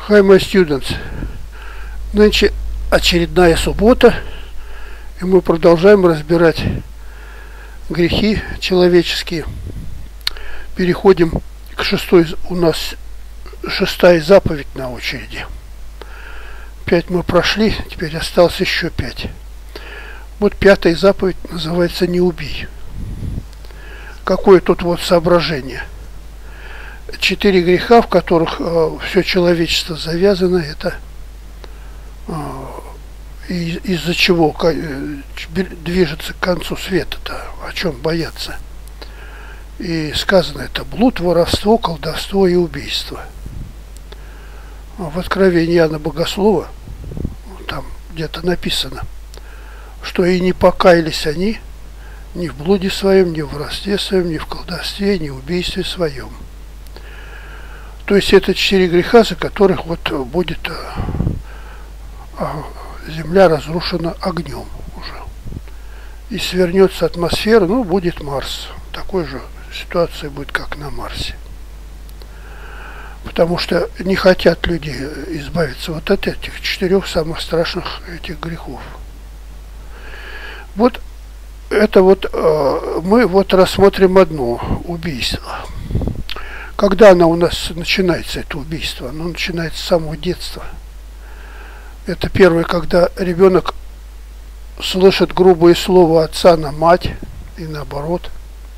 Hi, my students. Нынче очередная суббота, и мы продолжаем разбирать грехи человеческие. Переходим к шестой, у нас шестая заповедь на очереди. 5 мы прошли, теперь осталось еще 5. Вот 5-я заповедь называется «Не убий». Какое тут вот соображение? 4 греха, в которых все человечество завязано, это из-за чего движется к концу света-то, о чем бояться. И сказано это блуд, воровство, колдовство и убийство. В Откровении Иоанна Богослова, там где-то написано, что и не покаялись они ни в блуде своем, ни в воровстве своем, ни в колдовстве, ни в убийстве своем. То есть это 4 греха, за которых вот будет земля разрушена огнем уже. И свернется атмосфера, ну, будет Марс. Такой же ситуация будет, как на Марсе. Потому что не хотят люди избавиться вот от этих 4 самых страшных этих грехов. Вот это вот мы вот рассмотрим одно убийство. Когда оно у нас начинается, это убийство? Оно начинается с самого детства. Это первое, когда ребенок слышит грубые слова отца на мать и наоборот.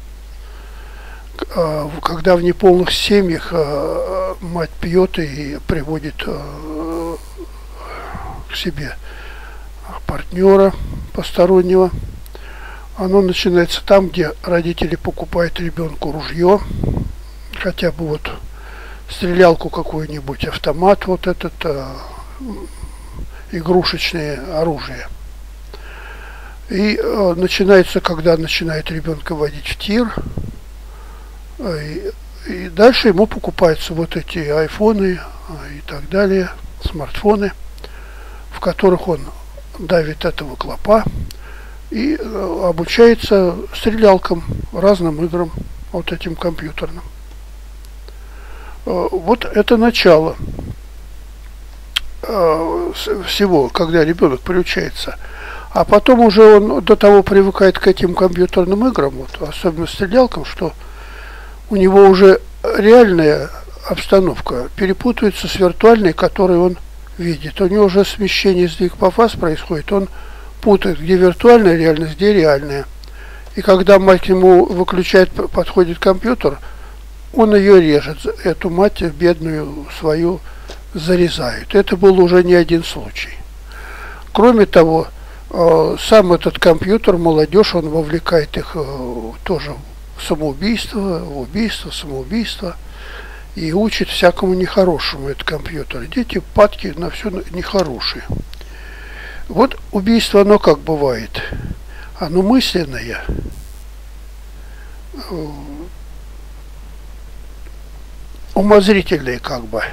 Когда в неполных семьях мать пьет и приводит к себе партнера постороннего. Оно начинается там, где родители покупают ребенку ружье, хотя бы вот стрелялку какую-нибудь, автомат, вот этот игрушечное оружие. И начинается, когда начинает ребенка водить в тир, и дальше ему покупаются вот эти айфоны и так далее, смартфоны, в которых он давит этого клопа и обучается стрелялкам, разным играм, вот этим компьютерным. Вот это начало всего, когда ребенок приучается. А потом уже он до того привыкает к этим компьютерным играм, вот, особенно стрелялкам, что у него уже реальная обстановка перепутывается с виртуальной, которую он видит. У него уже смещение сдвиг по фаз происходит, он путает, где виртуальная реальность, где реальная. И когда мать к нему выключает, подходит компьютер, он ее режет, эту мать бедную свою зарезают. Это был уже не один случай. Кроме того, сам этот компьютер, молодежь, он вовлекает их тоже в самоубийство, убийство, самоубийство и учит всякому нехорошему этот компьютер. Дети падки на все нехорошее. Вот убийство, оно как бывает? Оно мысленное. Умозрительные как бы.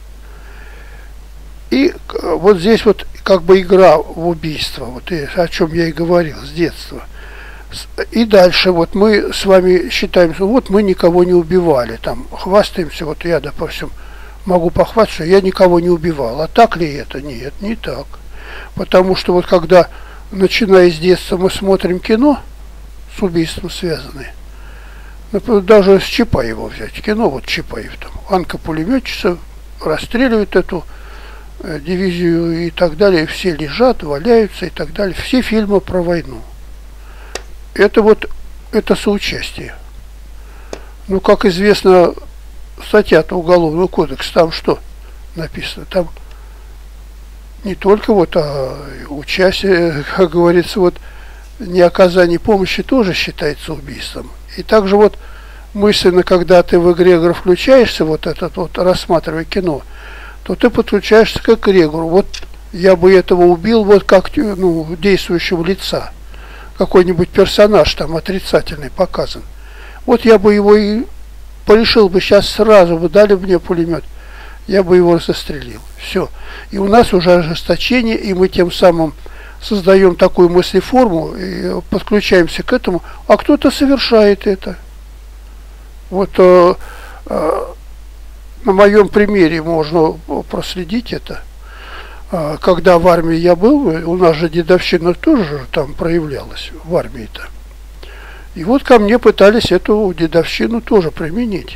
И вот здесь вот как бы игра в убийство, вот о чем я и говорил с детства. И дальше вот мы с вами считаем, что вот мы никого не убивали, там хвастаемся, вот я, допустим, могу похвастаться, что я никого не убивал. А так ли это? Нет, не так. Потому что вот когда, начиная с детства, мы смотрим кино с убийством связанное, например, даже с Чапаева взять, кино вот Чапаев, там, Анка-пулеметчица расстреливает эту дивизию и так далее, все лежат, валяются и так далее, все фильмы про войну. Это вот, это соучастие. Ну, как известно, статья-то Уголовного кодекса, там что написано? Там не только вот участие, как говорится, вот не оказание помощи тоже считается убийством. И также вот мысленно, когда ты в эгрегор включаешься, вот этот вот, рассматривая кино, то ты подключаешься к эгрегору. Вот я бы этого убил, вот как, ну, действующего лица. Какой-нибудь персонаж там отрицательный показан. Вот я бы его и порешил бы сейчас сразу, бы дали мне пулемет, я бы его застрелил. Все. И у нас уже ожесточение, и мы тем самым создаем такую мыслеформу и подключаемся к этому, а кто-то совершает это. Вот на моем примере можно проследить это. Когда в армии я был, у нас же дедовщина тоже там проявлялась в армии-то. И вот ко мне пытались эту дедовщину тоже применить.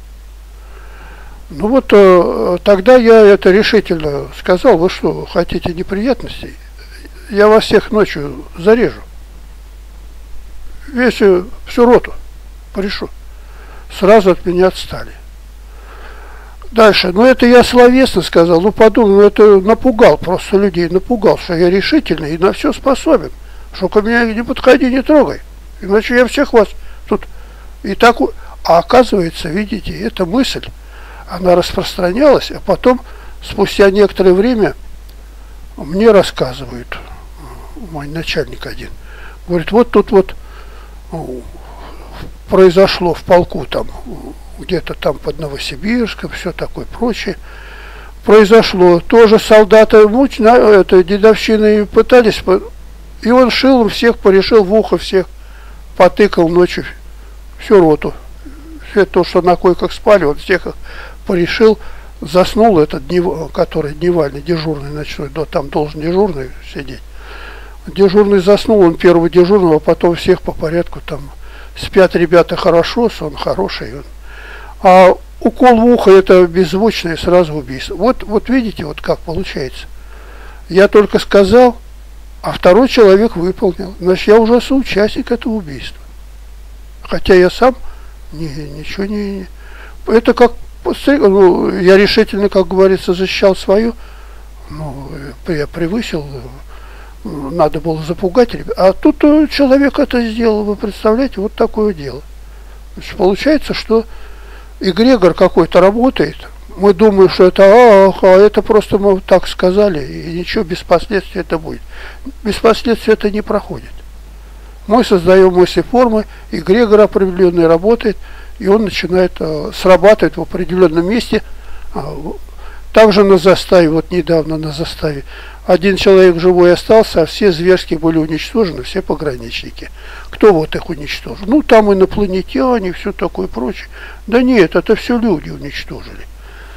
Ну вот тогда я это решительно сказал: вы что, хотите неприятностей? Я вас всех ночью зарежу. Всю роту порешу. Сразу от меня отстали. Дальше, ну это я словесно сказал, ну подумал, ну это напугал просто людей, напугал, что я решительный и на все способен. Что ко мне не подходи, не трогай, иначе я всех вас тут и так... А оказывается, видите, эта мысль, она распространялась, а потом, спустя некоторое время, мне рассказывают, мой начальник один, говорит, вот тут вот произошло в полку там, где-то там под Новосибирском, все такое прочее. Произошло. Тоже солдаты это дедовщиной пытались, и он шил всех, порешил в ухо всех, потыкал ночью всю роту. Все то, что на койках спали, он всех их порешил. Заснул этот, который дневальный, дежурный ночной, да, там должен дежурный сидеть. Дежурный заснул, он первый дежурный, а потом всех по порядку там. Спят ребята хорошо, сон хороший. А укол в ухо — это беззвучное сразу убийство. Вот видите, вот как получается. Я только сказал, а второй человек выполнил. Значит, я уже соучастник этого убийства. Хотя я сам ничего не... Это как... Ну, я решительно, как говорится, защищал свою. Ну, я превысил... Надо было запугать ребят. А тут человек это сделал, вы представляете, вот такое дело. Значит, получается, что эгрегор какой-то работает. Мы думаем, что это, это просто мы так сказали, и ничего, без последствий это будет. Без последствий это не проходит. Мы создаем мысли формы, эгрегор определенный работает, и он начинает срабатывать в определенном месте. Также на заставе, вот недавно на заставе, один человек живой остался, а все зверски были уничтожены, все пограничники. Кто вот их уничтожил? Ну, там инопланетяне, все такое прочее. Да нет, это все люди уничтожили,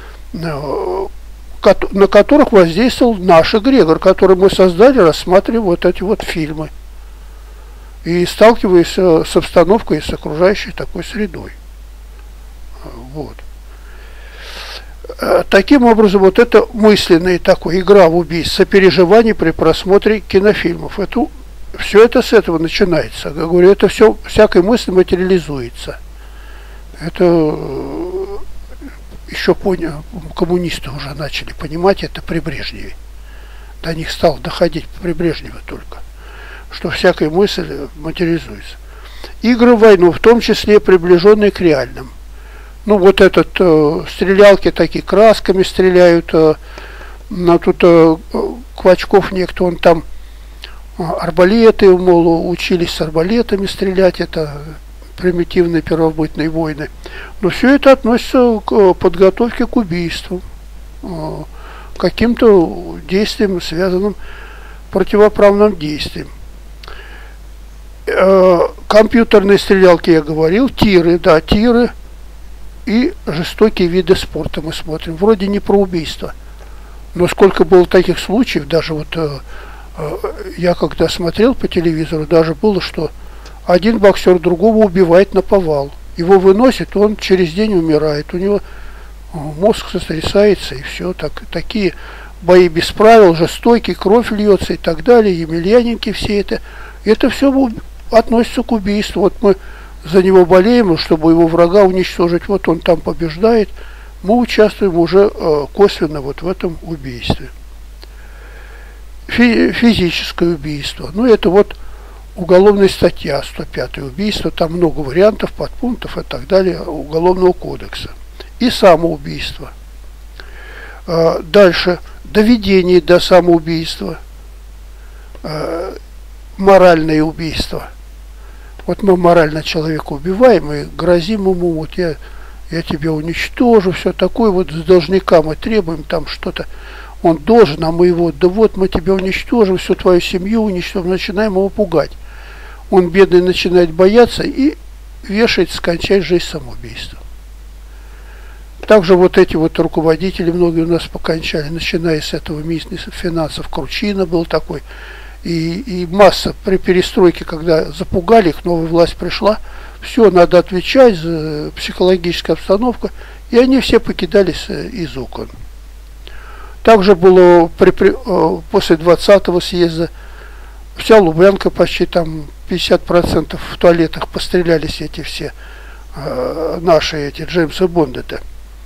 на которых воздействовал наш эгрегор, который мы создали, рассматривая вот эти вот фильмы. И сталкиваясь с обстановкой, с окружающей такой средой. Вот. Таким образом, вот это мысленная такая игра в убийство, сопереживание при просмотре кинофильмов. Все это с этого начинается. Я говорю, это все, всякой мысли материализуется. Это еще коммунисты уже начали понимать это при Брежневе. До них стало доходить при Брежневе только, что всякая мысль материализуется. Игры в войну, в том числе приближенные к реальным. Ну, вот этот, стрелялки такие красками стреляют, тут Квачков некто, он там арбалеты, мол, учились с арбалетами стрелять, это примитивные первобытные войны. Но все это относится к подготовке к убийству, каким-то действиям, связанным противоправным действием. Компьютерные стрелялки, я говорил, тиры, да, тиры. И жестокие виды спорта мы смотрим. Вроде не про убийство. Но сколько было таких случаев, даже вот я когда смотрел по телевизору, даже было, что один боксер другого убивает наповал. Его выносит, он через день умирает. У него мозг сотрясается, и все. Такие бои без правил, жестокие, кровь льется и так далее. Емельяненки все это. Это все относится к убийству. Вот мы за него болеем, чтобы его врага уничтожить. Вот он там побеждает. Мы участвуем уже косвенно вот в этом убийстве. Физическое убийство. Ну, это вот уголовная статья 105 убийство. Там много вариантов, подпунктов и так далее Уголовного кодекса. И самоубийство. Дальше. Доведение до самоубийства. Моральное убийство. Вот мы морально человека убиваем и грозим ему, вот я тебя уничтожу, все такое, вот с должника мы требуем там что-то, он должен, а мы его, да вот мы тебя уничтожим, всю твою семью уничтожим, начинаем его пугать. Он, бедный, начинает бояться и вешает, скончать жизнь самоубийством. Также вот эти вот руководители, многие у нас покончали, начиная с этого министра финансов, Кручина был такой, и масса при перестройке, когда запугали их, новая власть пришла, все, надо отвечать за психологическую обстановку, и они все покидались из окон. Также было после 20-го съезда вся Лубянка, почти там 50% в туалетах пострелялись эти все наши эти Джеймсы Бонды-то.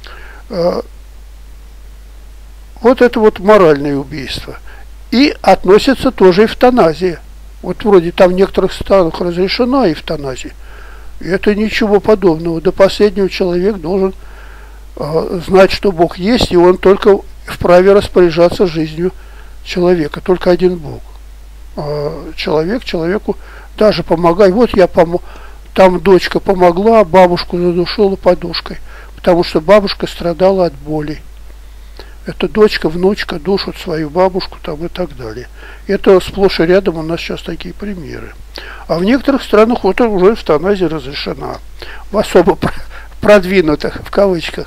Вот это вот моральное убийство. И относится тоже эвтаназия. Вот вроде там в некоторых странах разрешена эвтаназия. И это ничего подобного. До последнего человек должен знать, что Бог есть, и он только вправе распоряжаться жизнью человека. Только один Бог. Человек человеку даже помогай. Вот я там дочка помогла, бабушку задушила подушкой, потому что бабушка страдала от боли. Это дочка, внучка душат свою бабушку там и так далее. Это сплошь и рядом у нас сейчас такие примеры. А в некоторых странах вот уже эвтаназия разрешена. В особо продвинутых, в кавычках.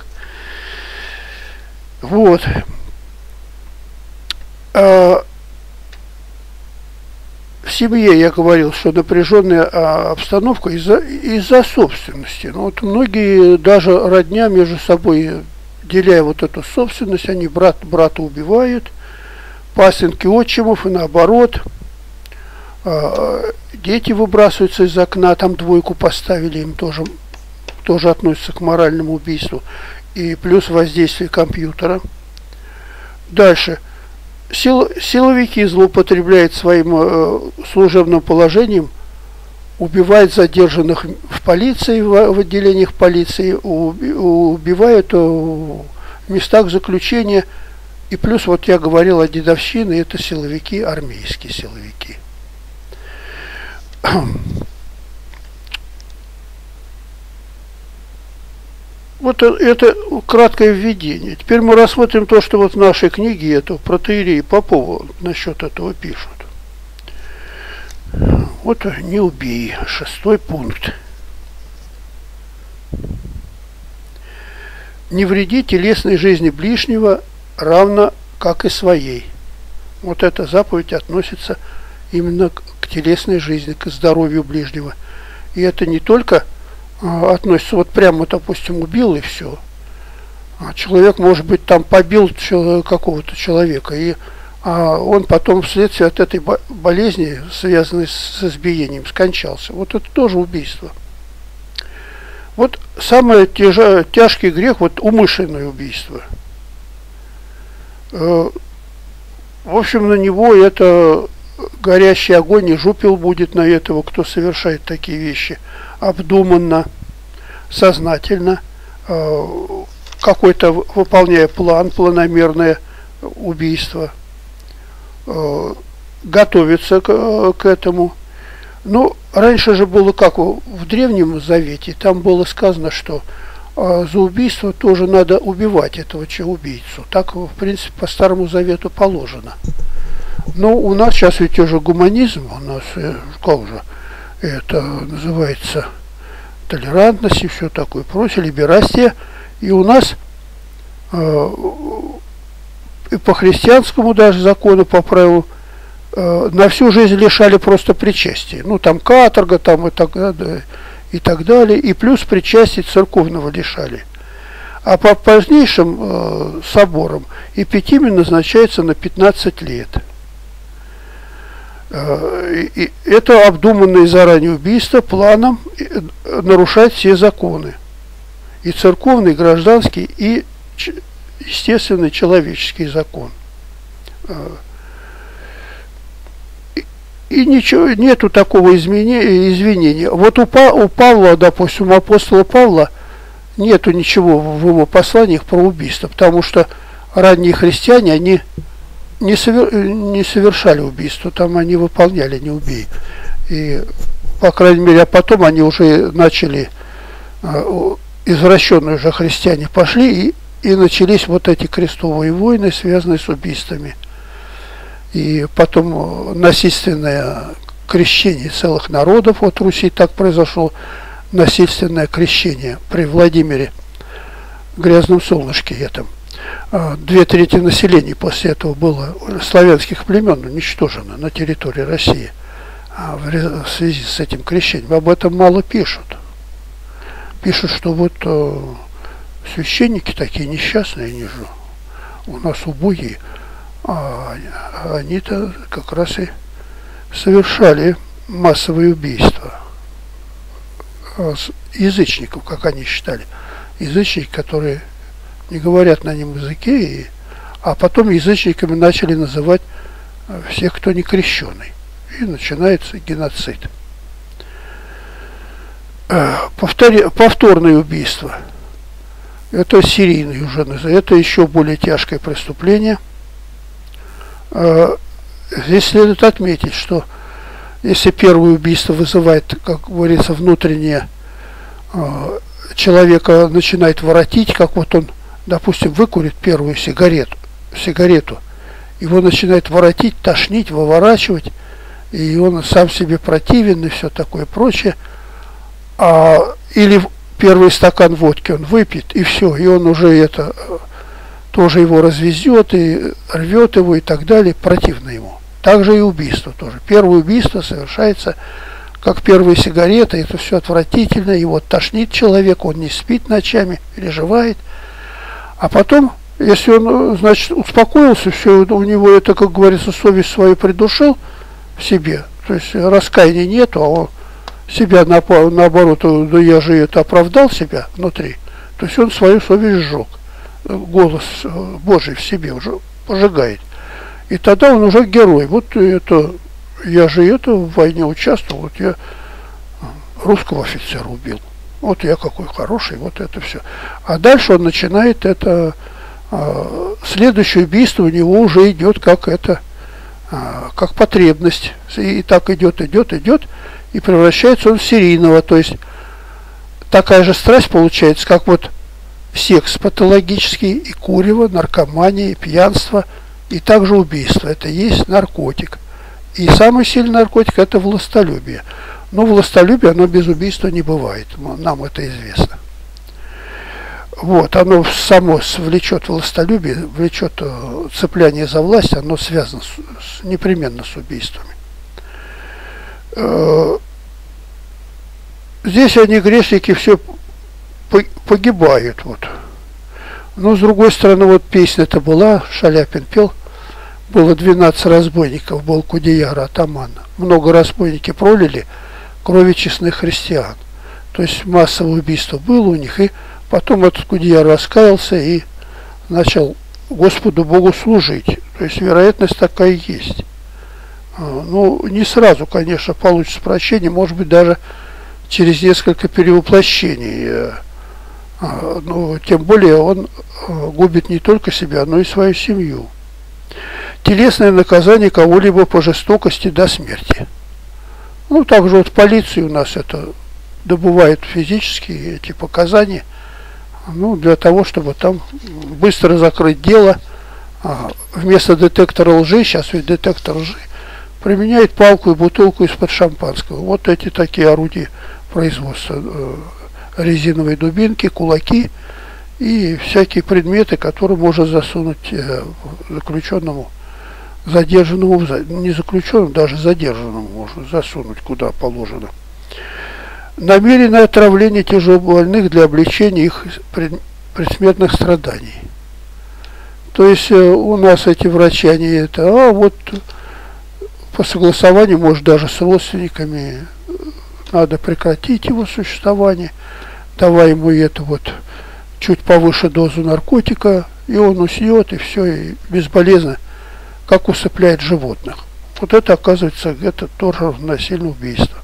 Вот. В семье я говорил, что напряженная обстановка из-за собственности. Ну, вот многие даже родня между собой, деляя вот эту собственность, они брата убивают, пасынки отчимов и наоборот. Дети выбрасываются из окна, там двойку поставили, им тоже относится к моральному убийству. И плюс воздействие компьютера. Дальше. Силовики злоупотребляют своим служебным положением, убивают задержанных в полиции, в отделениях полиции, убивают в местах заключения. И плюс, вот я говорил о дедовщине, это силовики, армейские силовики. Вот это краткое введение. Теперь мы рассмотрим то, что вот в нашей книге это протоиерей Попова насчет этого пишут. Вот не убей. 6-й пункт. Не вреди телесной жизни ближнего, равно как и своей. Вот эта заповедь относится именно к телесной жизни, к здоровью ближнего. И это не только относится вот прямо, допустим, убил и все. Человек, может быть, там побил какого-то человека, и он потом вследствие от этой болезни, связанной с избиением, скончался. Вот это тоже убийство. Вот самый тяжкий грех, вот умышленное убийство. В общем, на него это горящий огонь и жупел будет на этого, кто совершает такие вещи. Обдуманно, сознательно, какой-то выполняя план, планомерное убийство, готовится к этому. Ну, раньше же было как в Древнем Завете, там было сказано, что за убийство тоже надо убивать этого убийцу. Так, в принципе, по Старому Завету положено. Но у нас сейчас ведь уже гуманизм, у нас, как же, это называется толерантность и все такое прочее, либерастие. И у нас и по христианскому даже закону, по правилу, на всю жизнь лишали просто причастия. Ну, там каторга, там и так далее. И плюс причастия церковного лишали. А по позднейшим соборам эпитимия назначается на 15 лет. И это обдуманное заранее убийство планом нарушать все законы. И церковный, и гражданский, и естественный человеческий закон. И ничего, нету такого извинения. Вот у Павла, допустим, у апостола Павла нету ничего в его посланиях про убийство, потому что ранние христиане, они не совершали убийство, там они выполняли «не убей». И, по крайней мере, а потом они уже начали, извращенные уже христиане пошли, и начались вот эти крестовые войны, связанные с убийствами. И потом насильственное крещение целых народов, вот в Руси так произошло, насильственное крещение при Владимире грязном солнышке этом. 2/3 населения после этого было славянских племен уничтожено на территории России в связи с этим крещением. Об этом мало пишут. Пишут, что вот священники такие несчастные, они же у нас убогие, а они-то как раз и совершали массовые убийства язычников, как они считали. Язычники, которые не говорят на нем языке, а потом язычниками начали называть всех, кто не крещеный. И начинается геноцид. Повторное убийство. Это серийное уже называют. Это еще более тяжкое преступление. Здесь следует отметить, что если первое убийство вызывает, как говорится, внутреннее, человека начинает воротить, как вот он, допустим, выкурит первую сигарету, его начинает воротить, тошнить, выворачивать, и он сам себе противен и все такое прочее. Или первый стакан водки он выпьет, и все, и он уже это тоже его развезет и рвет его и так далее, противно ему. Также и убийство тоже. Первое убийство совершается как первая сигарета, это все отвратительно, его тошнит человек, он не спит ночами, переживает. А потом, если он, значит, успокоился, все, у него это, как говорится, совесть свою придушил в себе, то есть раскаяния нету, а он себя наоборот, да я же это оправдал себя внутри, то есть он свою совесть сжег, голос Божий в себе уже пожигает. И тогда он уже герой. Вот это, я же это в войне участвовал, вот я русского офицера убил. Вот я какой хороший, вот это все. А дальше он начинает это, следующее убийство у него уже идет как это, как потребность. И так идет, и превращается он в серийного. То есть такая же страсть получается, как вот секс патологический, и курево, наркомания, и пьянство, и также убийство. Это есть наркотик. И самый сильный наркотик – это властолюбие. Но властолюбие, оно без убийства не бывает. Нам это известно. Вот, оно само влечет властолюбие, влечет цепляние за власть, оно связано непременно с убийствами. Здесь они, грешники, все погибают. Вот. Но, с другой стороны, вот песня-то была, Шаляпин пел, было 12 разбойников, был Кудеяр, атаман. Много разбойники пролили крови честных христиан. То есть массовое убийство было у них, и потом этот Кудеяр раскаялся и начал Господу Богу служить. То есть вероятность такая есть. Ну, не сразу, конечно, получится прощение, может быть, даже через несколько перевоплощений. Но тем более он губит не только себя, но и свою семью. Телесное наказание кого-либо по жестокости до смерти. Ну, также вот в полиции у нас это добывают физические эти показания, ну, для того, чтобы там быстро закрыть дело. Вместо детектора лжи, сейчас ведь детектор лжи, применяет палку и бутылку из-под шампанского. Вот эти такие орудия производства. Резиновые дубинки, кулаки и всякие предметы, которые можно засунуть заключенному, задержанному, не заключенному, даже задержанному можно засунуть куда положено. Намеренное отравление тяжелобольных для облегчения их предсмертных страданий. То есть у нас эти врачи, они это, вот по согласованию, может даже с родственниками, надо прекратить его существование, давай ему это вот чуть повыше дозу наркотика, и он уснет, и все, и безболезненно, как усыпляет животных. Вот это, оказывается, это тоже насильное убийство.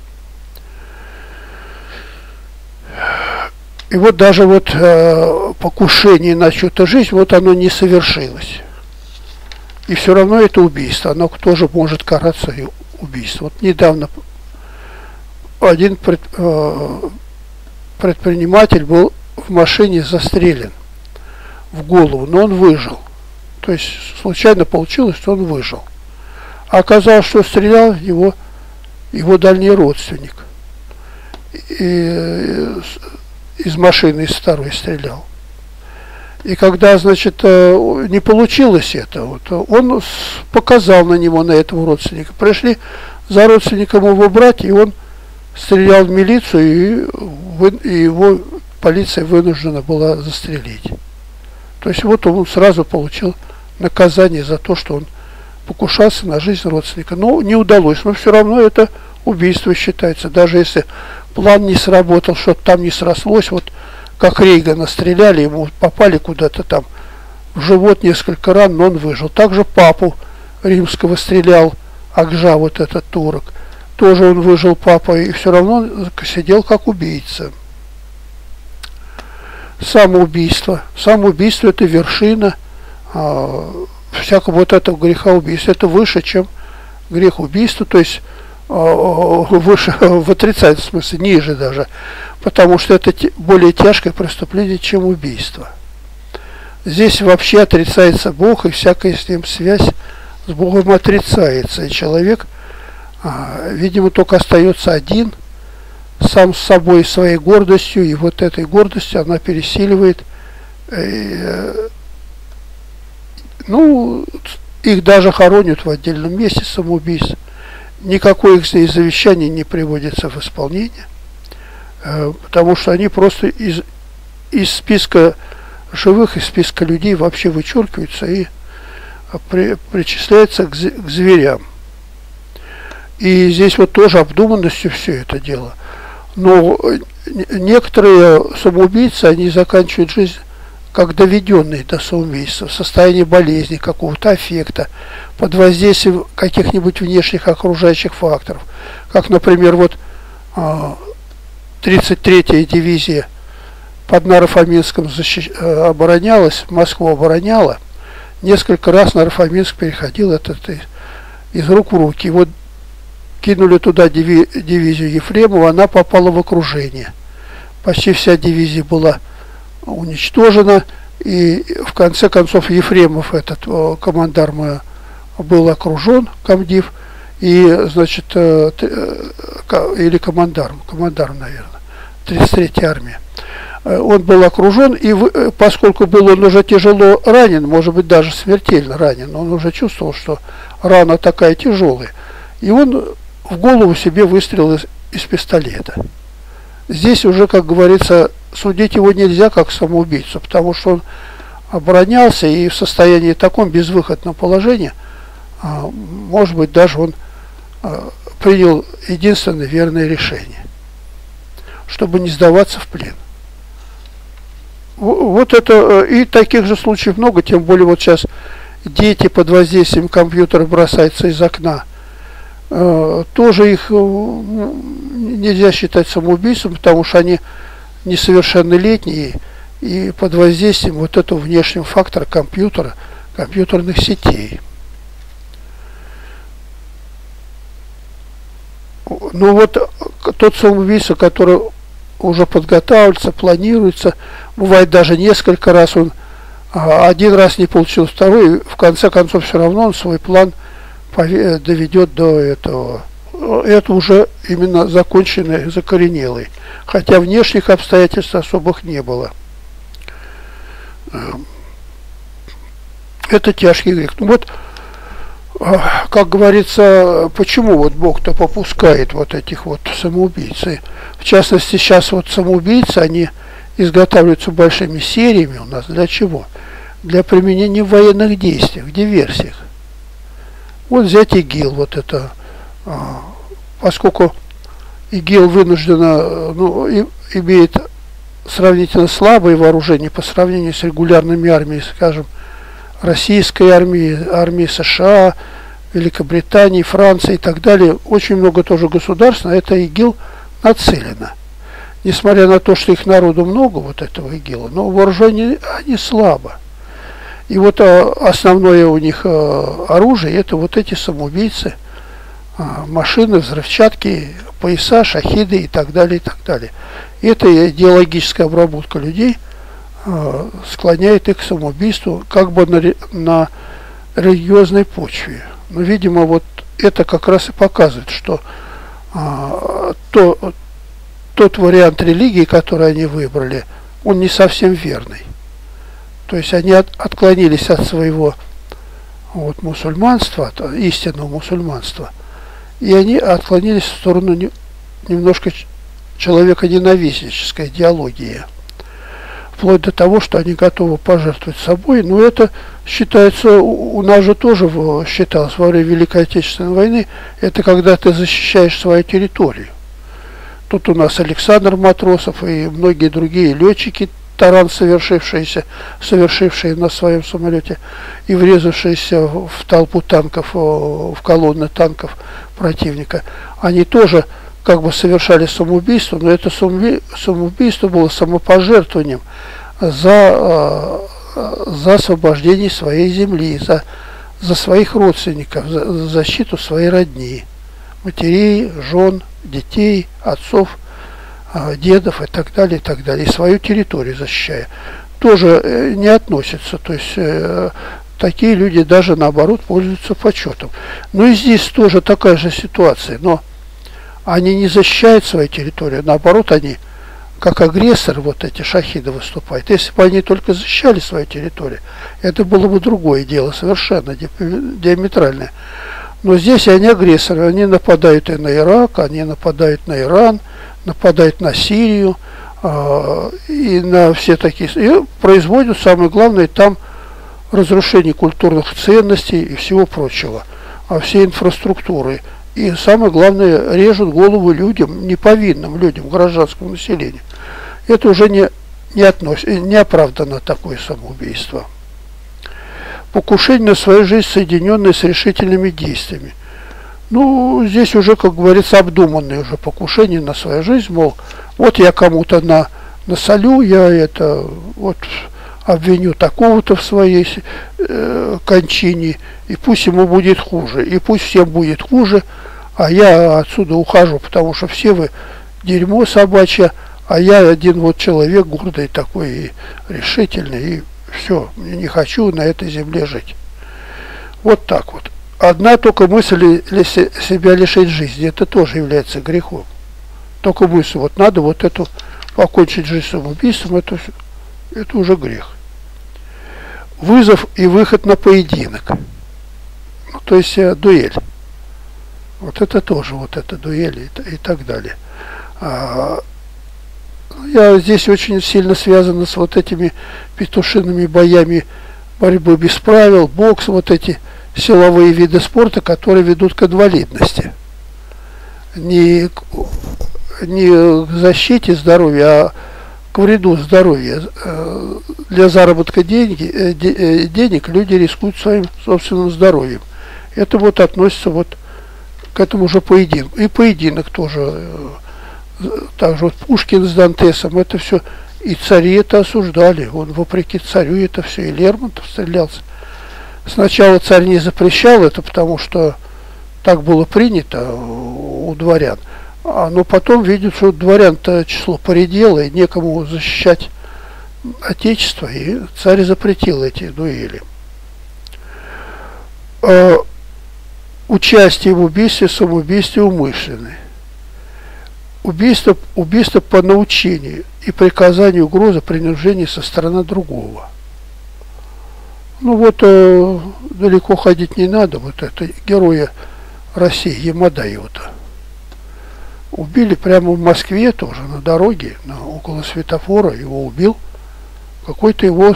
И вот даже вот покушение на чью-то жизнь, вот оно не совершилось. И все равно это убийство, оно тоже может караться и убийством. Вот недавно один предприниматель был в машине застрелен в голову, но он выжил. То есть случайно получилось, что он выжил. А оказалось, что стрелял его дальний родственник. И из машины из второй стрелял. И когда, значит, не получилось это, вот, он показал на него, на этого родственника. Пришли за родственником его брать, и он стрелял в милицию, и его полиция вынуждена была застрелить. То есть вот он сразу получил наказание за то, что он покушался на жизнь родственника. Но не удалось, но все равно это убийство считается. Даже если план не сработал, что-то там не срослось, вот как Рейгана стреляли, ему попали куда-то там в живот несколько ран, но он выжил. Также папу римского стрелял Акжа, вот этот турок. Тоже он выжил, папа, и все равно сидел как убийца. Самоубийство. Самоубийство – это вершина всякого вот этого греха убийства. Это выше, чем грех убийства, то есть выше в отрицательном смысле, ниже даже, потому что это более тяжкое преступление, чем убийство. Здесь вообще отрицается Бог, и всякая с ним связь с Богом отрицается, и человек, видимо, только остается один, сам с собой, своей гордостью, и вот этой гордостью она пересиливает, ну, их даже хоронят в отдельном месте, самоубийц. Никакое их завещание не приводится в исполнение, потому что они просто из списка живых, из списка людей вообще вычеркиваются и причисляются к зверям. И здесь вот тоже обдуманностью все это дело. Но некоторые самоубийцы, они заканчивают жизнь как доведенные до самоубийства, в состоянии болезни, какого-то аффекта, под воздействием каких-нибудь внешних окружающих факторов. Как, например, вот 33-я дивизия под Наро-Фоминском оборонялась, Москву обороняла. Несколько раз Наро-Фоминск переходил из рук в руки. И вот кинули туда дивизию Ефремова, она попала в окружение. Почти вся дивизия была уничтожена, и в конце концов Ефремов, этот командарм, был окружен, комдив, и, значит, или командарм, наверное, 33-я армия. Он был окружен, и поскольку был он уже тяжело ранен, может быть, даже смертельно ранен, он уже чувствовал, что рана такая тяжелая, и он в голову себе выстрелил из пистолета. Здесь уже, как говорится, судить его нельзя как самоубийцу, потому что он оборонялся, и в состоянии таком безвыходном положении, может быть, даже он принял единственное верное решение, чтобы не сдаваться в плен. Вот это, и таких же случаев много, тем более вот сейчас дети под воздействием компьютера бросаются из окна. Тоже их нельзя считать самоубийством, потому что они несовершеннолетние и под воздействием вот этого внешнего фактора компьютера, компьютерных сетей. Ну вот тот самоубийца, который уже подготавливается, планируется, бывает даже несколько раз, он один раз не получил, второй, в конце концов все равно он свой план доведет до этого. Это уже именно законченный, закоренелый, хотя внешних обстоятельств особых не было. Это тяжкий грех. Ну вот, как говорится, почему вот Бог-то попускает вот этих вот самоубийц? И в частности, сейчас вот самоубийцы, они изготавливаются большими сериями у нас. Для чего? Для применения в военных действиях, в диверсиях. Вот взять ИГИЛ, вот это, поскольку ИГИЛ вынуждена, имеет сравнительно слабое вооружение по сравнению с регулярными армиями, скажем, российской армии, армии США, Великобритании, Франции и так далее, очень много тоже государств на это ИГИЛ нацелено. Несмотря на то, что их народу много, вот этого ИГИЛа, но вооружение они слабо. И вот основное у них оружие, это вот эти самоубийцы, машины, взрывчатки, пояса, шахиды и так далее, и так далее. И эта идеологическая обработка людей склоняет их к самоубийству как бы на религиозной почве. Но, видимо, вот это как раз и показывает, что тот вариант религии, который они выбрали, он не совсем верный. То есть они отклонились от своего вот, мусульманства, от истинного мусульманства, и они отклонились в сторону немножко человеконенавистнической идеологии. Вплоть до того, что они готовы пожертвовать собой. Но это считается, у нас же тоже считалось во время Великой Отечественной войны, это когда ты защищаешь свою территорию. Тут у нас Александр Матросов и многие другие летчики, таран совершившие на своем самолете и врезавшиеся в толпу танков, в колонны танков противника, они тоже как бы совершали самоубийство, но это самоубийство было самопожертвованием за освобождение своей земли, за своих родственников, за защиту своей родни, матерей, жен, детей, отцов, дедов и так далее, и свою территорию защищая. Тоже не относится, то есть такие люди даже наоборот пользуются почетом. Ну и здесь тоже такая же ситуация, но они не защищают свою территорию, наоборот, они как агрессор, вот эти шахиды выступают. Если бы они только защищали свою территорию, это было бы другое дело, совершенно диаметральное. Но здесь они агрессоры, они нападают и на Ирак, они нападают на Иран, нападают на Сирию, и на все такие, и производят, самое главное, там разрушение культурных ценностей и всего прочего, всей инфраструктуры. И самое главное, режут голову людям, неповинным людям, гражданскому населению. Это уже не оправдано такое самоубийство. Покушение на свою жизнь, соединенное с решительными действиями. Ну, здесь уже, как говорится, обдуманные уже покушения на свою жизнь, мол, вот я кому-то насолю, я это вот обвиню такого-то в своей кончине, и пусть ему будет хуже, и пусть всем будет хуже, а я отсюда ухожу, потому что все вы дерьмо собачье, а я один вот человек гордый такой и решительный, и все, не хочу на этой земле жить. Вот так вот. Одна только мысль себя лишить жизни, это тоже является грехом. Только мысль, вот надо вот эту покончить жизнь самоубийством, это уже грех. Вызов и выход на поединок. Ну, то есть дуэль. Вот это тоже, вот это дуэль и так далее. Я здесь очень сильно связано с вот этими петушиными боями борьбы без правил, бокс, вот эти силовые виды спорта, которые ведут к инвалидности. Не к защите здоровья, а к вреду здоровья. Для заработка денег люди рискуют своим собственным здоровьем. Это вот относится вот к этому же поединку. И поединок тоже. Также вот Пушкин с Дантесом, это все. И цари это осуждали. Он вопреки царю это все. И Лермонтов стрелялся. Сначала царь не запрещал это, потому что так было принято у дворян. Но потом видят, что у дворян-то число поредело, и некому защищать отечество, и царь запретил эти дуэли. Участие в убийстве, самоубийстве умышленное. Убийство по научению и приказанию угрозы принуждения со стороны другого. Ну вот далеко ходить не надо, вот это героя России Ямадаева-то. Убили прямо в Москве тоже, на дороге, около светофора, его убил какой-то его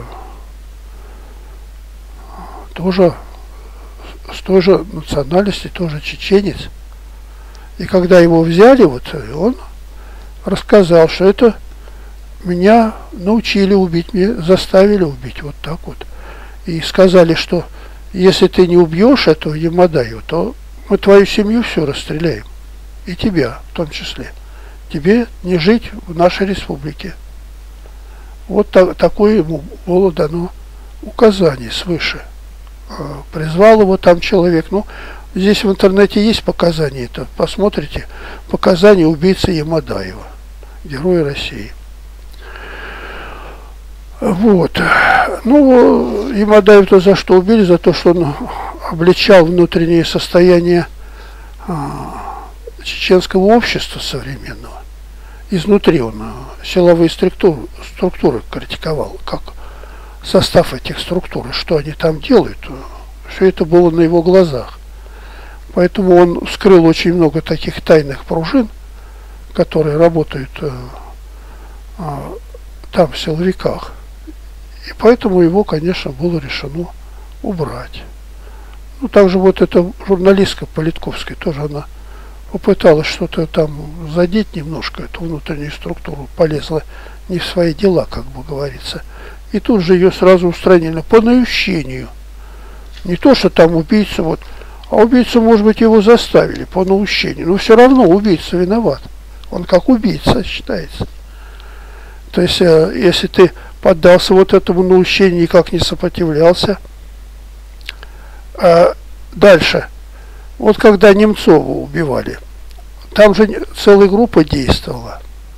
тоже с той же национальности, тоже чеченец. И когда его взяли, вот он рассказал, что это меня научили убить, меня заставили убить, вот так вот. И сказали, что если ты не убьешь этого Ямадаева, то мы твою семью все расстреляем. И тебя в том числе. Тебе не жить в нашей республике. Вот такое ему было дано указание свыше. Призвал его там человек. Ну, здесь в интернете есть показания. Это посмотрите. Показания убийцы Ямадаева, героя России. Вот. Ну, Ямадаева-то за что убили? За то, что он обличал внутреннее состояние чеченского общества современного. Изнутри он силовые структуры критиковал, как состав этих структур, и что они там делают, все это было на его глазах. Поэтому он вскрыл очень много таких тайных пружин, которые работают там в силовиках. И поэтому его, конечно, было решено убрать. Ну, также вот эта журналистка Политковская, тоже она попыталась что-то там задеть немножко, эту внутреннюю структуру, полезла не в свои дела, как бы говорится. И тут же ее сразу устранили по наущению. Не то, что там убийца, вот, а убийцу, может быть, его заставили по наущению. Но все равно убийца виноват. Он как убийца считается. То есть, если ты поддался вот этому наущению, никак не сопротивлялся. Дальше. Вот когда Немцова убивали, там же целая группа действовала.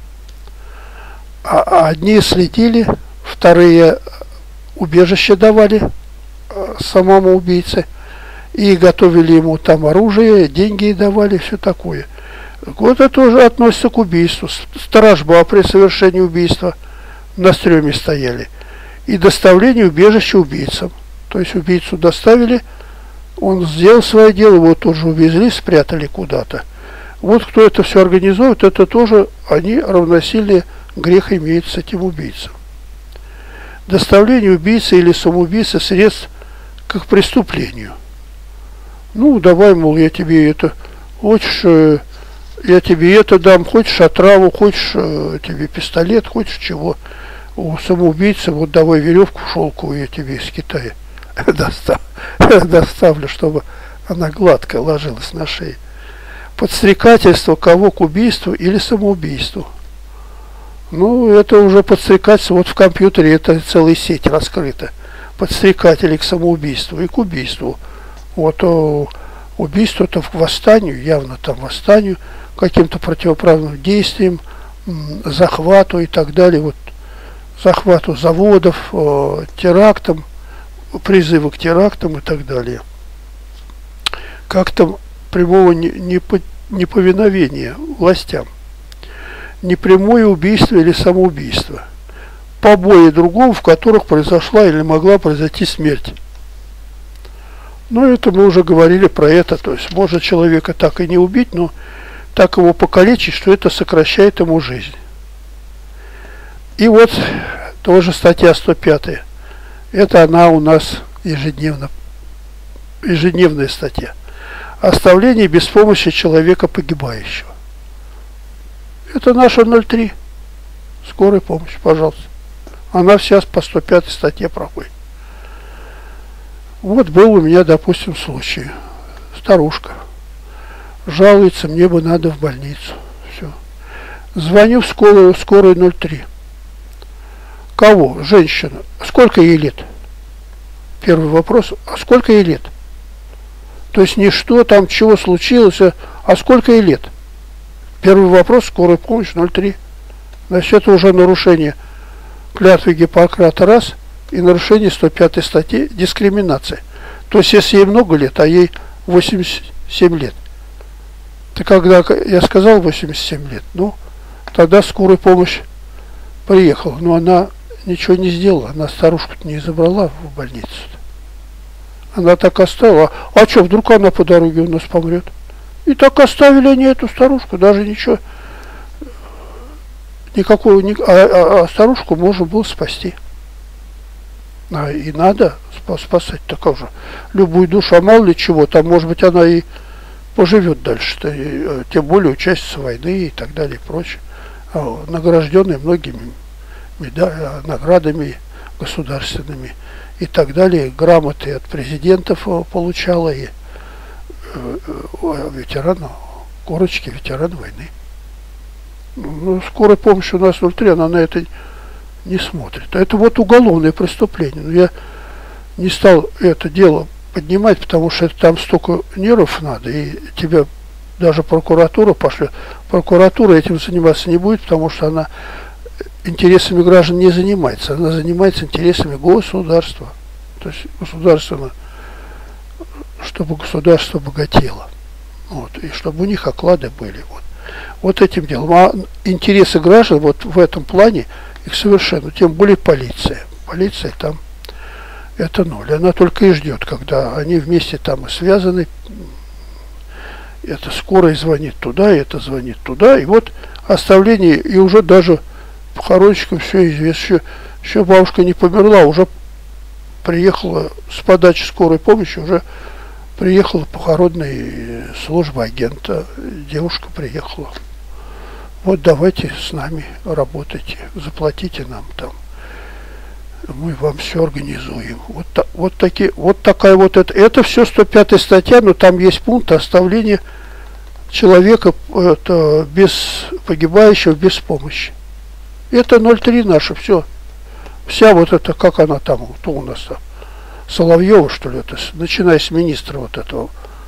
Одни следили, вторые убежище давали самому убийце и готовили ему там оружие, деньги давали, все такое. Вот это тоже относится к убийству. Сторожба при совершении убийства на стреме стояли. И доставление убежища убийцам. То есть убийцу доставили, он сделал свое дело, его тоже увезли, спрятали куда-то. Вот кто это все организует, это тоже они равносильный грех имеют с этим убийцем. Доставление убийцы или самоубийцы средств к преступлению. Ну, давай, мол, я тебе это, хочешь, я тебе это дам, хочешь отраву, хочешь тебе пистолет, хочешь чего. У самоубийцы, вот давай веревку шелковую я тебе из Китая доставлю, чтобы она гладко ложилась на шее. Подстрекательство кого к убийству или самоубийству. Ну, это уже подстрекательство, вот в компьютере это целая сеть раскрыта. Подстрекатели к самоубийству и к убийству. Вот убийство это к восстанию, явно там восстанию, каким-то противоправным действиям, захвату и так далее. Вот захвату заводов, терактам, призывы к терактам и так далее. Как-то прямого неповиновения властям. Непрямое убийство или самоубийство. Побои другого, в которых произошла или могла произойти смерть. Ну, это мы уже говорили про это. То есть, можно человека так и не убить, но так его покалечить, что это сокращает ему жизнь. И вот тоже статья 105. Это она у нас ежедневная статья. Оставление без помощи человека погибающего. Это наша 03. Скорая помощь, пожалуйста. Она сейчас по 105 статье проходит. Вот был у меня, допустим, случай. Старушка жалуется, мне бы надо в больницу. Все. Звоню в скорую 03. Кого? Женщина. Сколько ей лет? Первый вопрос. А сколько ей лет? То есть не что там, чего случилось, а сколько ей лет? Первый вопрос. Скорая помощь 03. Значит, это уже нарушение клятвы Гиппократа раз и нарушение 105 статьи дискриминации. То есть, если ей много лет, а ей 87 лет. То когда я сказал 87 лет, ну, тогда скорая помощь приехала. Но она ничего не сделала. Она старушку-то не забрала в больницу. Она так оставила. А что, вдруг она по дороге у нас помрет? И так оставили они эту старушку. Даже ничего. Никакого. А старушку можно было спасти. И надо спасать. Так уже. Любую душу. А мало ли чего. Там, может быть, она и поживет дальше. Тем более участница войны и так далее и прочее. Награжденные многими наградами государственными и так далее, грамоты от президентов получала и ветерана, корочки ветеран войны. Ну, скорая помощь у нас внутри, она на это не смотрит. Это вот уголовное преступление. Но я не стал это дело поднимать, потому что там столько нервов надо, и тебя даже прокуратура пошлет. Прокуратура этим заниматься не будет, потому что она интересами граждан не занимается. Она занимается интересами государства. То есть государство, чтобы государство богатело. Вот, и чтобы у них оклады были. Вот этим делом. А интересы граждан вот в этом плане их совершенно. Тем более полиция. Полиция там это ноль. Она только и ждет, когда они вместе там и связаны. Это скорая звонит туда, это звонит туда. И вот оставление, и уже даже похоронщикам все известно. Еще бабушка не померла, уже приехала с подачи скорой помощи, уже приехала похоронная служба агента. Девушка приехала. Вот давайте с нами работайте, заплатите нам там. Мы вам все организуем. Вот такая вот это все 105 статья, но там есть пункт оставления человека без погибающего, без помощи. Это 0,3 наше, все. Вся вот это, как она там, кто у нас там, Соловьева, что ли, это, начиная с министра вот этого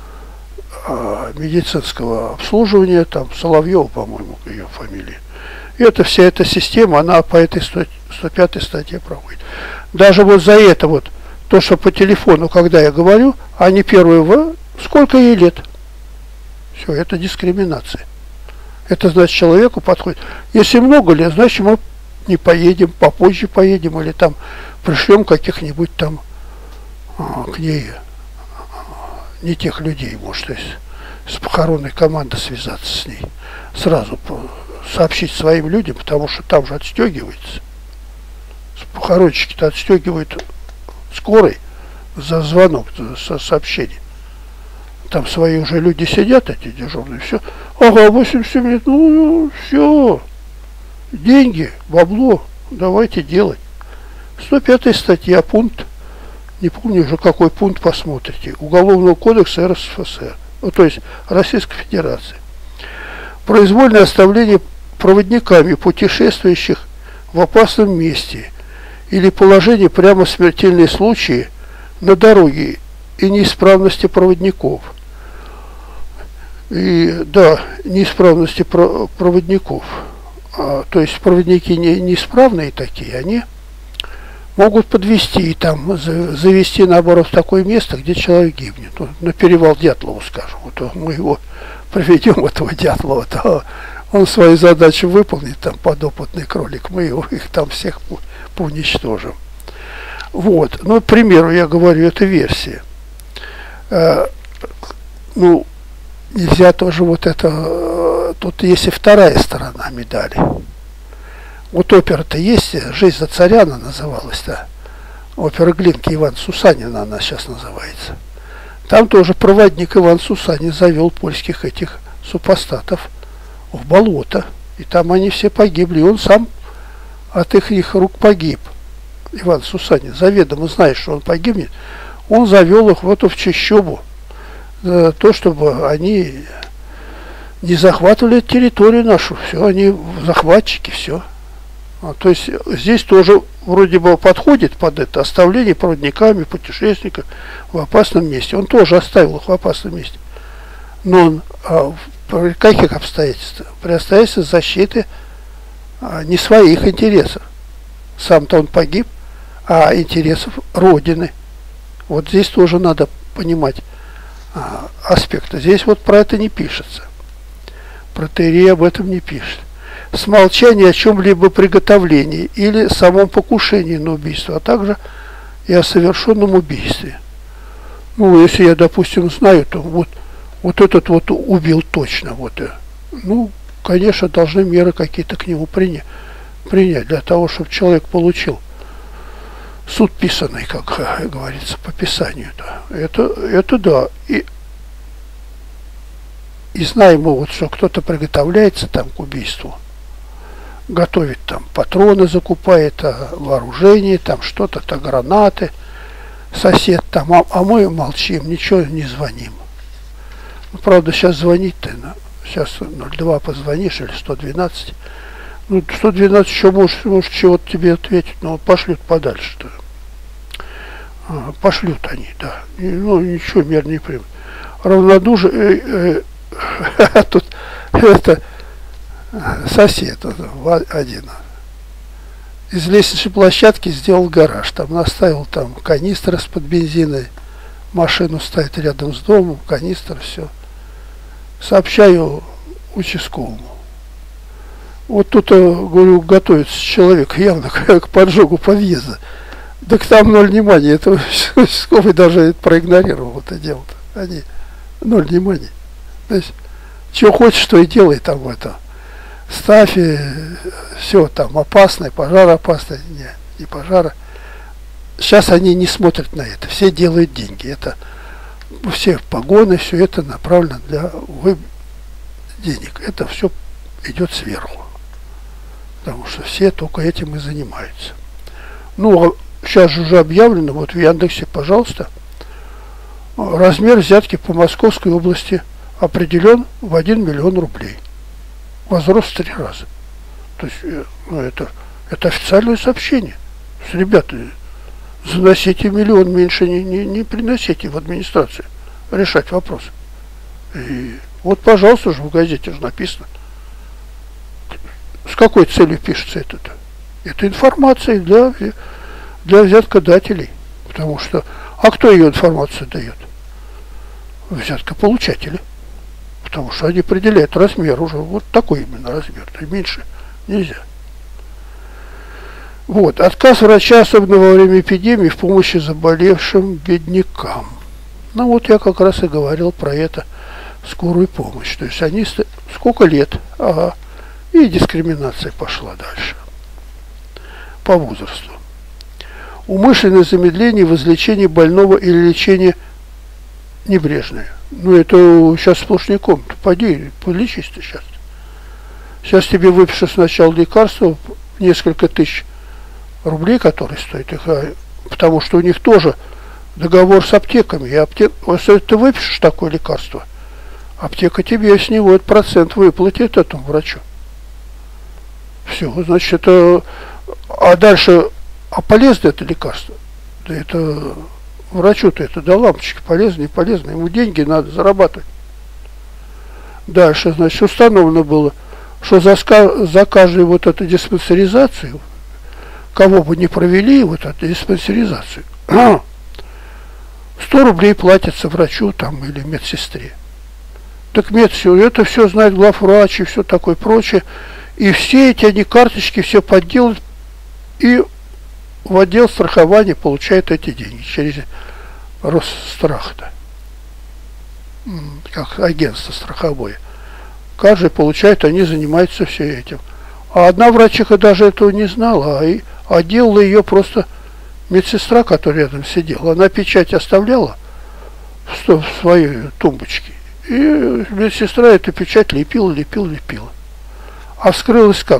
медицинского обслуживания, там, Соловьева, по-моему, ее фамилия. И это вся эта система, она по этой 105 статье проводит. Даже вот за это вот, то, что по телефону, когда я говорю, они первые сколько ей лет? Все, это дискриминация. Это значит, человеку подходит. Если много лет, значит, мы не поедем, попозже поедем, или там пришлем каких-нибудь там к ней не тех людей, может, с похоронной командой связаться с ней. Сразу сообщить своим людям, потому что там же отстегивается. Похоронщики-то отстегивают скорой за звонок, за сообщение. Там свои уже люди сидят, эти дежурные, все. Ага, 87 минут, ну, все. Деньги, бабло, давайте делать. 105 статья, пункт, не помню уже какой пункт, посмотрите. Уголовного кодекса РСФСР, ну, то есть Российской Федерации. Произвольное оставление проводниками путешествующих в опасном месте или положение прямо в смертельные случаи на дороге и неисправности проводников. И да, неисправности проводников. То есть проводники неисправные такие, они могут подвести и там завести, наоборот, в такое место, где человек гибнет. Вот, на перевал Дятлова, скажем. Вот мы его приведем, этого Дятлова, то он свою задачу выполнит, там подопытный кролик, мы их там всех поуничтожим. Вот, ну, к примеру, я говорю, это версия. Ну, нельзя тоже вот это, тут есть и вторая сторона медали. Вот опера-то есть, «Жизнь за царя» она называлась-то. Опера Глинки, Иван Сусанин она сейчас называется. Там тоже проводник Иван Сусанин завел польских этих супостатов в болото. И там они все погибли. И он сам от их рук погиб. Иван Сусанин, заведомо зная, что он погибнет, он завел их в эту в чащобу. То, чтобы они не захватывали территорию нашу. Все, они захватчики, все. То есть здесь тоже вроде бы подходит под это оставление проводниками, путешественников в опасном месте. Он тоже оставил их в опасном месте. Но он при каких обстоятельствах? При обстоятельствах защиты не своих интересов. Сам-то он погиб, а интересов Родины. Вот здесь тоже надо понимать аспекты. Здесь вот про это не пишется. Протоиерей об этом не пишет. Смолчание о чем-либо приготовлении или самом покушении на убийство, а также и о совершенном убийстве. Ну, если я, допустим, знаю, то вот этот вот убил точно. Вот, ну, конечно, должны меры какие-то к нему принять для того, чтобы человек получил суд писанный, как говорится, по Писанию. Да. Это да. И знаем мы, вот, что кто-то приготовляется там к убийству, готовит там патроны, закупает, вооружение, там что-то, гранаты, сосед там, а мы молчим, ничего не звоним. Ну, правда, сейчас звонить-то, сейчас 02 позвонишь или 112. Ну, 112 еще может чего-то тебе ответить, но пошлют подальше-то. Пошлют они, да. Ну, ничего, мер не примут. Равнодушие, тут это сосед один из лестничной площадки сделал гараж, там наставил там канистры из-под бензина, машину ставит рядом с домом, канистр, все. Сообщаю участковому. Вот тут, говорю, готовится человек явно к поджогу подъезда. Так там ноль внимания. Это Скобы даже проигнорировал это дело-то. Они ноль внимания. То есть, что хочешь, что и делай там это. Ставь, все там опасное, пожар опасный, не пожара. Сейчас они не смотрят на это. Все делают деньги. Это все погоны, все это направлено для денег. Это все идет сверху. Потому что все только этим и занимаются. Ну, сейчас же уже объявлено, вот в Яндексе, пожалуйста, размер взятки по Московской области определен в 1 миллион рублей. Возрос в 3 раза. То есть, ну, это официальное сообщение. То есть, ребята, заносите миллион, меньше не приносите в администрацию решать вопрос. И вот, пожалуйста, же в газете же написано. С какой целью пишется это-то? Это информация для взяткодателей. Потому что, а кто ее информацию дает? Взяткополучатели. Потому что они определяют размер уже. Вот такой именно размер. То есть меньше нельзя. Вот. Отказ врача, особенно во время эпидемии, в помощи заболевшим беднякам. Ну вот я как раз и говорил про это, скорую помощь. То есть они сколько лет, и дискриминация пошла дальше. По возрасту. Умышленное замедление в излечении больного или лечение небрежное. Ну, это сейчас сплошняком. Пойди, полечись ты сейчас. Сейчас тебе выпишут сначала лекарства, несколько тысяч рублей, которые стоят, потому что у них тоже договор с аптеками. И если ты выпишешь такое лекарство, аптека тебе с него процент выплатит этому врачу. Все, значит, это... А дальше, полезно это лекарство? Да это... Врачу-то это до лампочки полезно, не полезно. Ему деньги надо зарабатывать. Дальше, значит, установлено было, что за каждую вот эту диспансеризацию, кого бы не провели, вот эту диспансеризацию, 100 рублей платится врачу там или медсестре. Так это все знает главврач и все такое прочее. И все эти они карточки все подделают и в отдел страхования получает эти деньги через Росстрах-то, как агентство страховое. Каждый получает, они занимаются все этим. А одна врачиха даже этого не знала, а делала ее просто медсестра, которая рядом сидела. Она печать оставляла в своей тумбочке, и медсестра эту печать лепила. А вскрылась как?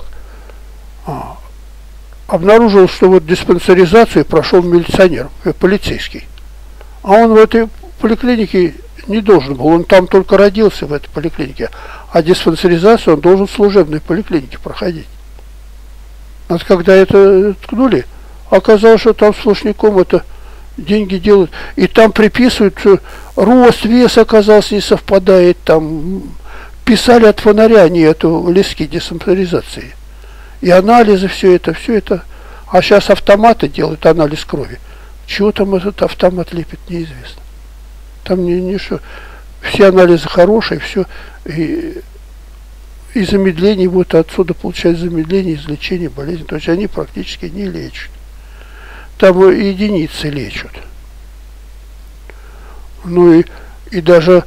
Обнаружил, что вот диспансеризацию прошел милиционер, полицейский. А он в этой поликлинике не должен был, он там только родился в этой поликлинике, а диспансеризацию он должен в служебной поликлинике проходить. Вот когда это ткнули, оказалось, что там сплошняком это деньги делают, и там приписывают, что рост, вес оказался не совпадает, там писали от фонаря, они эту листки диспансеризации. И анализы, все это. А сейчас автоматы делают анализ крови. Чего там этот автомат лепит, неизвестно. Там не что. Все анализы хорошие, все. И замедление, вот отсюда получается замедление, излечение болезни. То есть они практически не лечат. Там единицы лечат. Ну и даже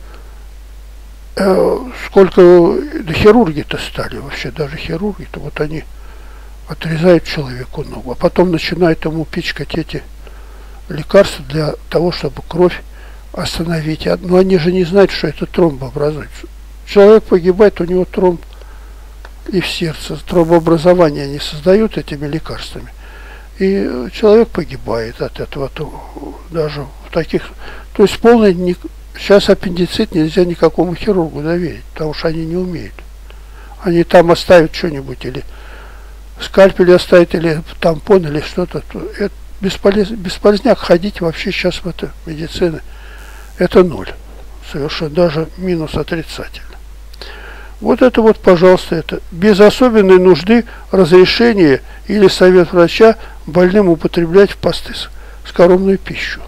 сколько хирурги-то стали вообще, даже хирурги-то, вот они отрезают человеку ногу, а потом начинают ему пичкать эти лекарства для того, чтобы кровь остановить. Но они же не знают, что это тромб образуется. Человек погибает, у него тромб и в сердце. Тромбообразование они создают этими лекарствами. И человек погибает от этого. Даже в таких... То есть полный... Сейчас аппендицит нельзя никакому хирургу доверить, потому что они не умеют. Они там оставят что-нибудь, или скальпель оставят, или тампон, или что-то. Это бесполезняк ходить вообще сейчас в этой медицине. Это ноль. Совершенно даже минус отрицательно. Вот это вот, пожалуйста, это. Без особенной нужды разрешения или совет врача больным употреблять в посты скоромную пищу.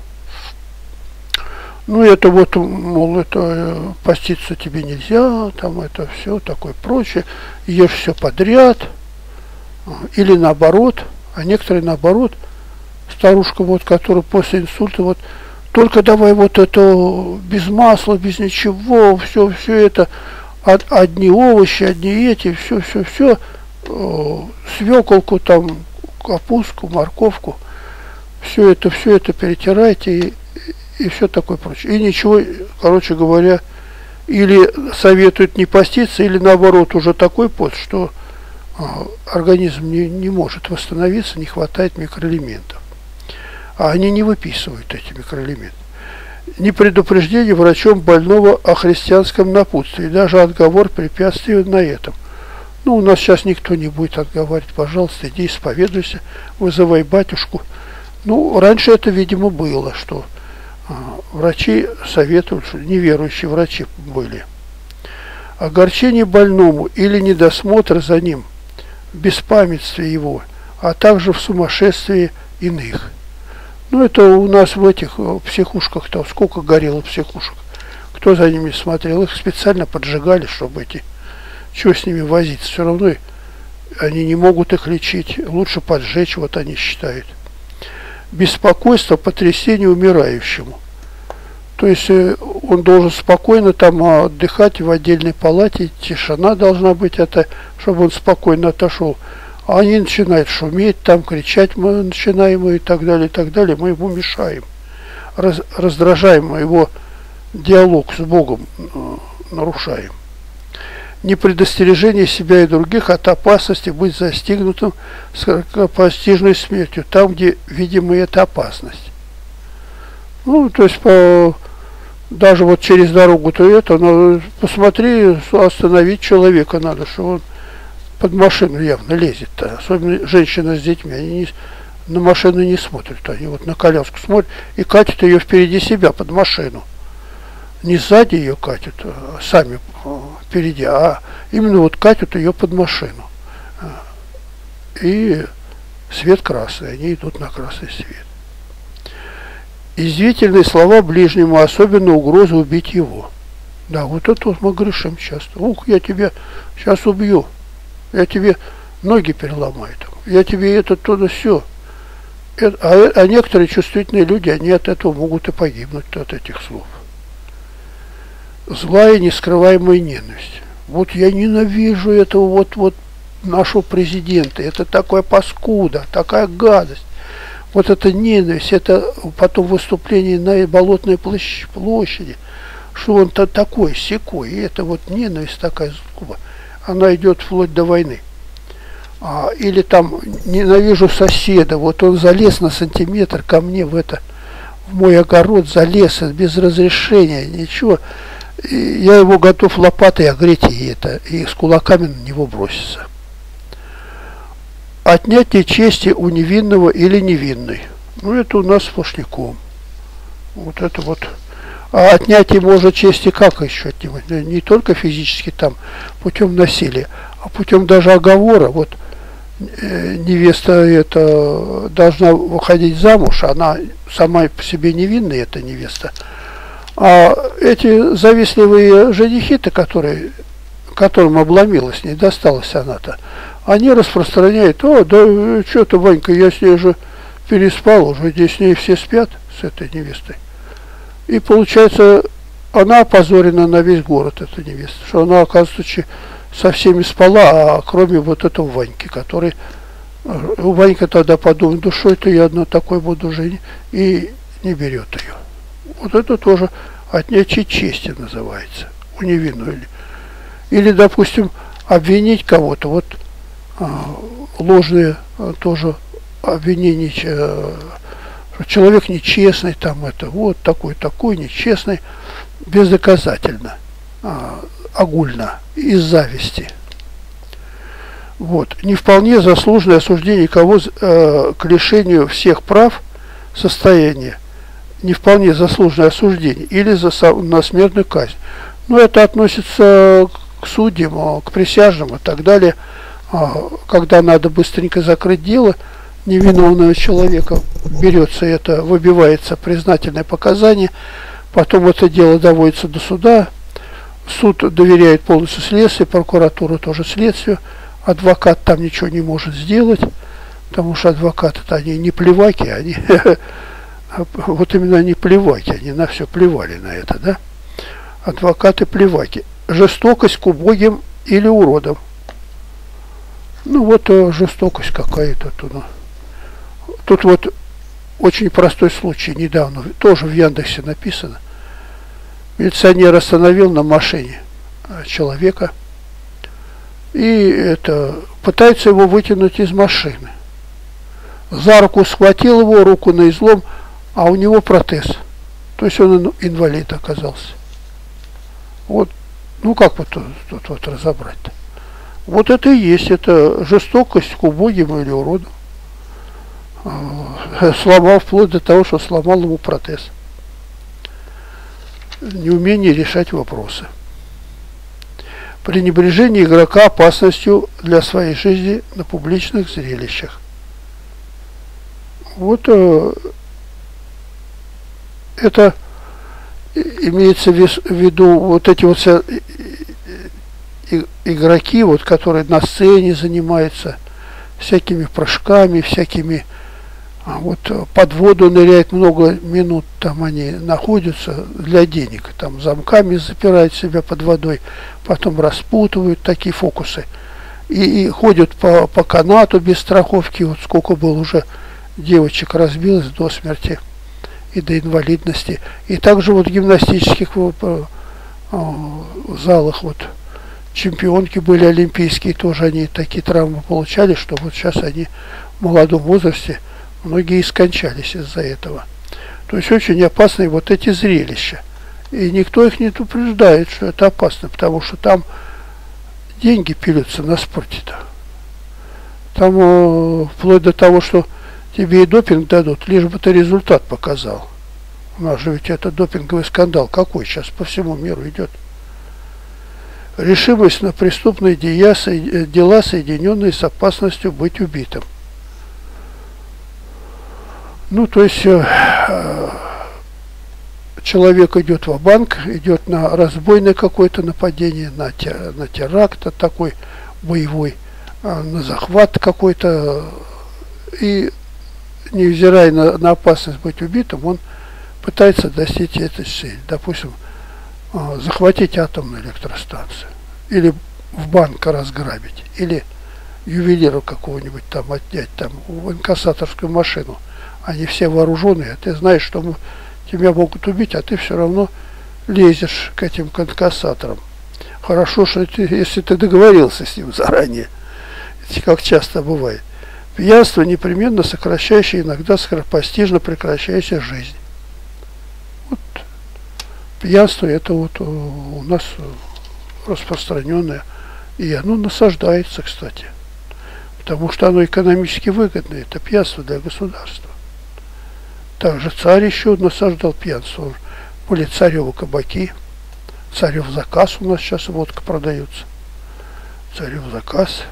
Ну, это вот, мол, это поститься тебе нельзя, там это все такое прочее, ешь все подряд, или наоборот, а некоторые наоборот старушка, вот, которая после инсульта, вот, только давай вот это без масла, без ничего, все это, одни овощи, одни эти, все, свеколку там, капустку, морковку, все это перетирайте и все такое прочее. И ничего, короче говоря, или советуют не поститься, или наоборот уже такой пост, что организм не может восстановиться, не хватает микроэлементов. А они не выписывают эти микроэлементы. Ни предупреждение врачом больного о христианском напутствии, даже отговор препятствует на этом. Ну, у нас сейчас никто не будет отговаривать, пожалуйста, иди исповедуйся, вызывай батюшку. Ну, раньше это, видимо, было, что врачи советуют, что неверующие врачи были. Огорчение больному или недосмотр за ним, беспамятстве его, а также в сумасшествии иных. Ну, это у нас в этих психушках-то сколько горело психушек. Кто за ними смотрел? Их специально поджигали, чтобы эти... Чего с ними возиться? Все равно они не могут их лечить. Лучше поджечь, вот они считают. Беспокойство, потрясение умирающему. То есть он должен спокойно там отдыхать в отдельной палате. Тишина должна быть, это, чтобы он спокойно отошел. А они начинают шуметь, там кричать мы начинаем и так далее, мы ему мешаем. Раздражаем его диалог с Богом, нарушаем. Непредостережение себя и других от опасности быть застигнутым скоропостижной смертью, там, где, видимо, это опасность. Ну, то есть, даже вот через дорогу-то это, надо, посмотри, остановить человека надо, что он под машину явно лезет-то. Особенно женщина с детьми, они на машину не смотрят, они вот на коляску смотрят и катят ее впереди себя под машину. Не сзади ее катят, сами впереди, а именно вот катят ее под машину. И свет красный, они идут на красный свет. Язвительные слова ближнему, особенно угроза убить его. Да, вот это вот мы грешим часто. Ух, я тебя сейчас убью, я тебе ноги переломаю, я тебе это, туда, все. А некоторые чувствительные люди, они от этого могут и погибнуть, от этих слов. Злая нескрываемая ненависть. Вот я ненавижу этого вот нашего президента. Это такая паскуда, такая гадость. Вот эта ненависть, это потом выступление на Болотной площади, что он-то такой, сякой. И это вот ненависть такая злоба. Она идет вплоть до войны. Или там ненавижу соседа. Вот он залез на сантиметр ко мне в мой огород, залез без разрешения, ничего. Я его готов лопатой огреть и с кулаками на него броситься. Отнятие чести у невинного или невинной. Ну, это у нас сплошняком. Вот это вот. А отнятие можно чести как еще отнимать? Не только физически там, путем насилия, а путем даже оговора. Вот невеста это должна выходить замуж, она сама по себе невинная, эта невеста. А эти завистливые женихи-то, которым обломилась, не досталась она-то, они распространяют: да что-то, Ванька, я с ней уже переспал, уже здесь с ней все спят, с этой невестой. И получается, она опозорена на весь город, эта невеста, что она, оказывается, со всеми спала, а кроме вот этого Ваньки, который... Ванька тогда подумает: душой-то я одна такой буду жить, и не берет ее. Вот это тоже отнятие чести называется, у невинного. Или, допустим, обвинить кого-то, вот ложные тоже обвинения, что человек нечестный, там это, вот такой нечестный, бездоказательно, огульно, из зависти. Вот. Не вполне заслуженное осуждение кого к лишению всех прав состояния, не вполне заслуженное осуждение или на смертную казнь. Но это относится к судьям, к присяжным и так далее, когда надо быстренько закрыть дело невиновного человека, берется это, выбивается признательное показание, потом это дело доводится до суда, суд доверяет полностью следствию, прокуратура тоже следствию, адвокат там ничего не может сделать, Потому что адвокаты-то они не плеваки, они вот именно они плеваки, они на все плевали на это, да? Адвокаты плеваки. Жестокость к убогим или уродам. Ну вот жестокость какая-то тут. Тут вот очень простой случай недавно, тоже в Яндексе написано. Милиционер остановил на машине человека и пытается его вытянуть из машины. За руку схватил его, руку на излом, а у него протез. То есть он инвалид оказался. Вот, ну как вот тут вот разобрать-то? Вот это и есть, это жестокость к убогим или уродам. Сломал вплоть до того, что сломал ему протез. Неумение решать вопросы. Пренебрежение игрока опасностью для своей жизни на публичных зрелищах. Вот это имеется в виду вот эти вот игроки, вот, которые на сцене занимаются всякими прыжками, всякими вот под воду ныряют много минут, там они находятся для денег, там замками запирают себя под водой, потом распутывают такие фокусы и ходят по канату без страховки. Вот сколько было уже девочек разбилось до смерти и до инвалидности. И также вот в гимнастических залах вот чемпионки были олимпийские, тоже они такие травмы получали, что вот сейчас они в молодом возрасте многие и скончались из-за этого. То есть очень опасные вот эти зрелища. И никто их не предупреждает, что это опасно, потому что там деньги пилятся на спорте-то. Там вплоть до того, что тебе и допинг дадут, лишь бы ты результат показал. У нас же ведь это допинговый скандал какой сейчас по всему миру идет. Решимость на преступные дела, соединенные с опасностью быть убитым. Ну, то есть человек идет ва-банк, идет на разбойное какое-то нападение, на теракт такой боевой, на захват какой-то. И невзирая на опасность быть убитым, он пытается достичь этой цели. Допустим, захватить атомную электростанцию, или в банк разграбить, или ювелира какого-нибудь там отнять, там, в инкассаторскую машину. Они все вооруженные, ты знаешь, что тебя могут убить, а ты все равно лезешь к этим инкассаторам. Хорошо, что если ты договорился с ним заранее, как часто бывает. Пьянство непременно сокращающее, иногда скоропостижно прекращающая жизнь. Вот. Пьянство это вот у нас распространенное, и оно насаждается, кстати, потому что оно экономически выгодное, это пьянство для государства. Также царь еще насаждал пьянство, были царевы кабаки, царев заказ, у нас сейчас водка продается, царев заказ,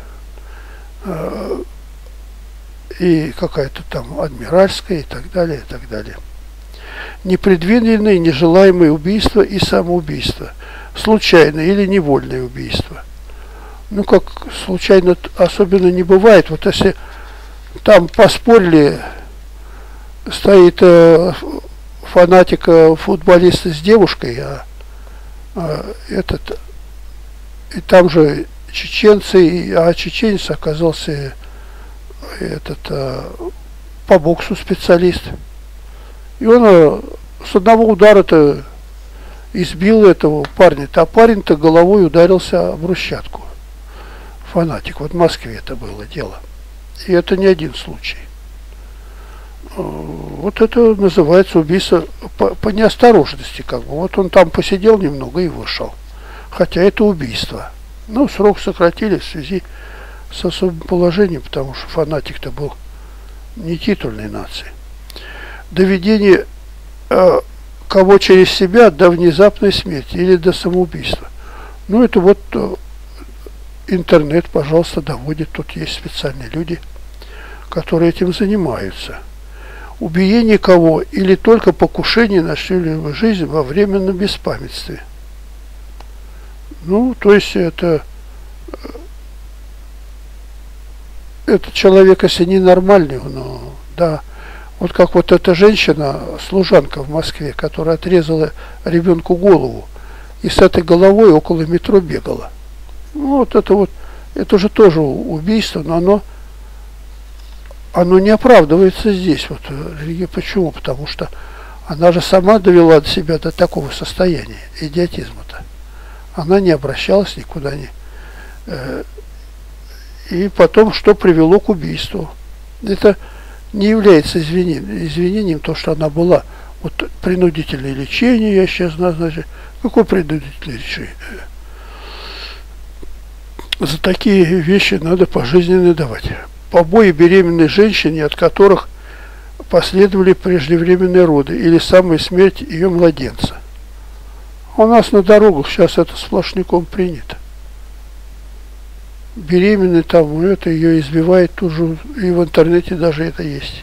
и какая-то там адмиральская и так далее, и так далее. Непредвиденные, нежелаемые убийства и самоубийства, случайное или невольное убийство. Ну, как случайно особенно не бывает. Вот если там поспорили, стоит фанатик футболиста с девушкой, и там же чеченцы, а чеченец оказался по боксу специалист. И он с одного удара-то избил этого парня-то, а парень-то головой ударился в брусчатку. Фанатик. Вот в Москве это было дело. И это не один случай. Вот это называется убийство по неосторожности, как бы. Вот он там посидел немного и вышел. Хотя это убийство. Ну, срок сократили в связи с особым положением, потому что фанатик-то был не титульной нации. Доведение кого через себя до внезапной смерти или до самоубийства. Ну, это вот интернет, пожалуйста, доводит. Тут есть специальные люди, которые этим занимаются. Убиение кого или только покушение на чью-либо жизнь во временном беспамятстве. Ну, то есть это этот человек, если не нормальный, ну, да, вот как вот эта женщина, служанка в Москве, которая отрезала ребенку голову и с этой головой около метро бегала. Ну, вот, это же тоже убийство, но оно не оправдывается здесь. Вот, почему? Потому что она же сама довела себя до такого состояния, идиотизма-то. Она не обращалась никуда, и потом, что привело к убийству. Это не является извинением то, что она была. Вот принудительное лечение, я сейчас назначу. Какое принудительное лечение? За такие вещи надо пожизненно давать. Побои беременной женщине, от которых последовали преждевременные роды или самая смерть ее младенца. У нас на дорогах сейчас это сплошняком принято. Беременный там, это ее избивает тут же, и в интернете даже это есть.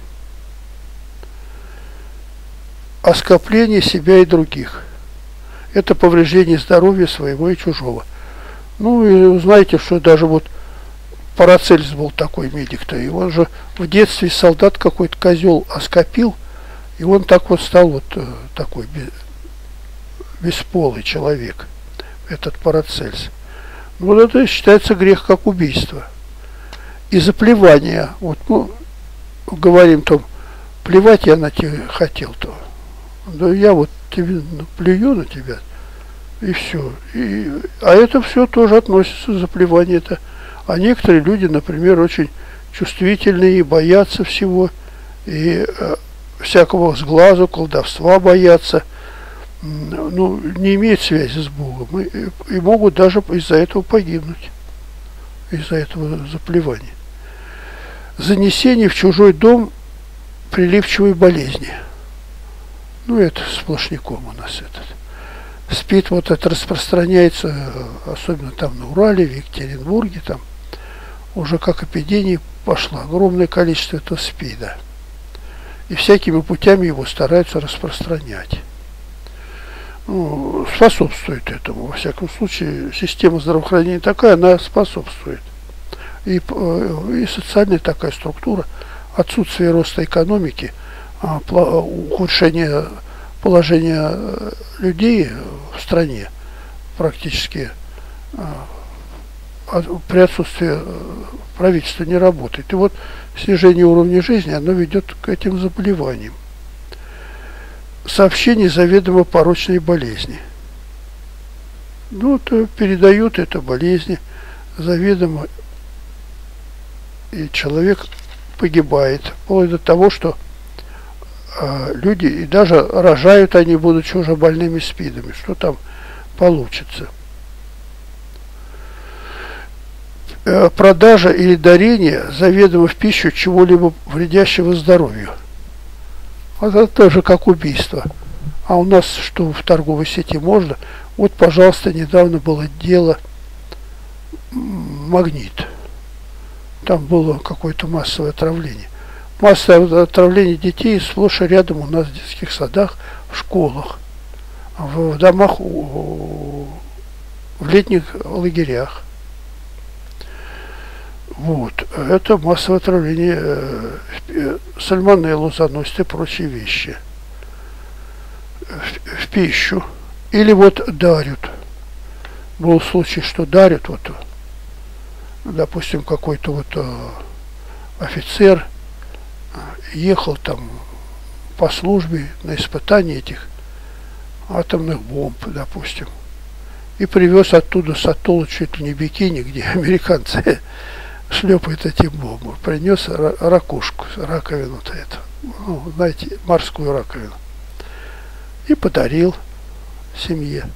Оскорбление себя и других. Это повреждение здоровья своего и чужого. Ну и знаете, что даже вот Парацельс был такой медик-то, и он же в детстве солдат какой-то козел оскопил, и он так вот стал вот такой бесполый человек, этот Парацельс. Вот это считается грех как убийство. И заплевание, вот, ну, говорим там, плевать я на тебя хотел-то, да я вот тебе плюю на тебя, и все. А это все тоже относится, заплевание-то. А некоторые люди, например, очень чувствительные и боятся всего, и всякого сглазу, колдовства боятся, ну, не имеют связи с Богом, и могут даже из-за этого погибнуть, из-за этого заплевания. Занесение в чужой дом прилипчивой болезни. Ну, это сплошняком у нас этот. СПИД вот это распространяется, особенно там на Урале, в Екатеринбурге, там уже как эпидемия пошла, огромное количество этого СПИДа. И всякими путями его стараются распространять. Ну, способствует этому. Во всяком случае, система здравоохранения такая, она способствует. И социальная такая структура, отсутствие роста экономики, ухудшение положения людей в стране практически при отсутствии правительства не работает. И вот снижение уровня жизни, оно ведет к этим заболеваниям. Сообщение заведомо порочной болезни. Ну, то передают это болезни заведомо, и человек погибает, вплоть до того, что люди и даже рожают они, будучи уже больными СПИДами. Что там получится? Продажа или дарение заведомо в пищу чего-либо вредящего здоровью. Это тоже как убийство. А у нас что в торговой сети можно? Вот, пожалуйста, недавно было дело «Магнит». Там было какое-то массовое отравление. Массовое отравление детей сплошь и рядом у нас в детских садах, в школах, в домах, в летних лагерях. Вот. Это массовое отравление, сальмонеллу заносит и прочие вещи в пищу. Или вот дарят. Был случай, что дарят, вот, допустим, какой-то вот офицер ехал там по службе на испытание этих атомных бомб, допустим, и привез оттуда с атолла чуть ли не бикини, где американцы шлепают эти бомбы. Принес ракушку, раковину-то эту, ну, знаете, морскую раковину, и подарил семье.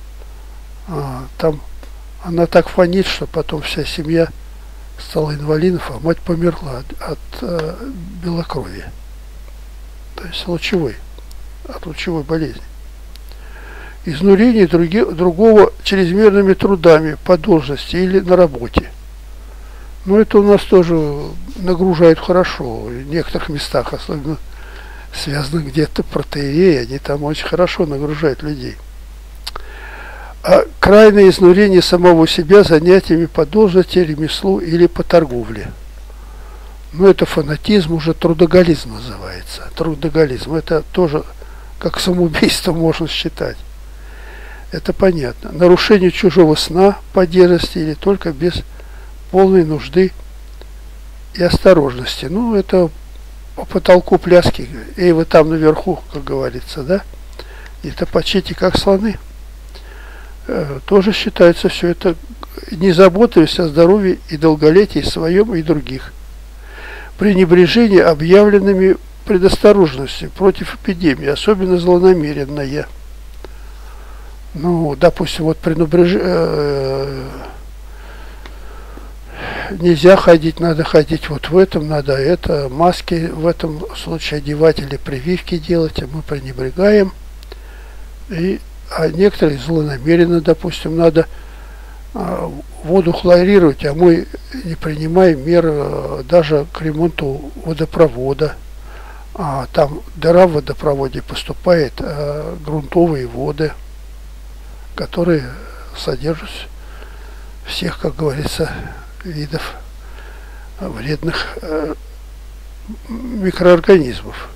Там она так фонит, что потом вся семья стала инвалидов, а мать померла от белокровия. То есть от лучевой болезни. Изнурение другого чрезмерными трудами по должности или на работе. Но это у нас тоже нагружает хорошо. В некоторых местах, особенно связано где-то протеереи, они там очень хорошо нагружают людей. А крайнее изнурение самого себя занятиями по должности, ремеслу или по торговле. Но это фанатизм, уже трудоголизм называется. Трудоголизм. Это тоже как самоубийство можно считать. Это понятно. Нарушение чужого сна по дерзости или только без полной нужды и осторожности. Ну, это по потолку пляски. Эй, вы там наверху, как говорится, да? И топочите, как слоны. Тоже считается все это не заботясь о здоровье и долголетии своем и других. Пренебрежение объявленными предосторожностью против эпидемии, особенно злонамеренное. Ну, допустим, вот нельзя ходить, надо ходить вот в этом, надо это, маски в этом случае одевать или прививки делать, а мы пренебрегаем. А некоторые злонамеренно, допустим, надо воду хлорировать, а мы не принимаем мер даже к ремонту водопровода. А там дыра в водопроводе, поступает грунтовые воды, которые содержат всех, как говорится, видов вредных микроорганизмов.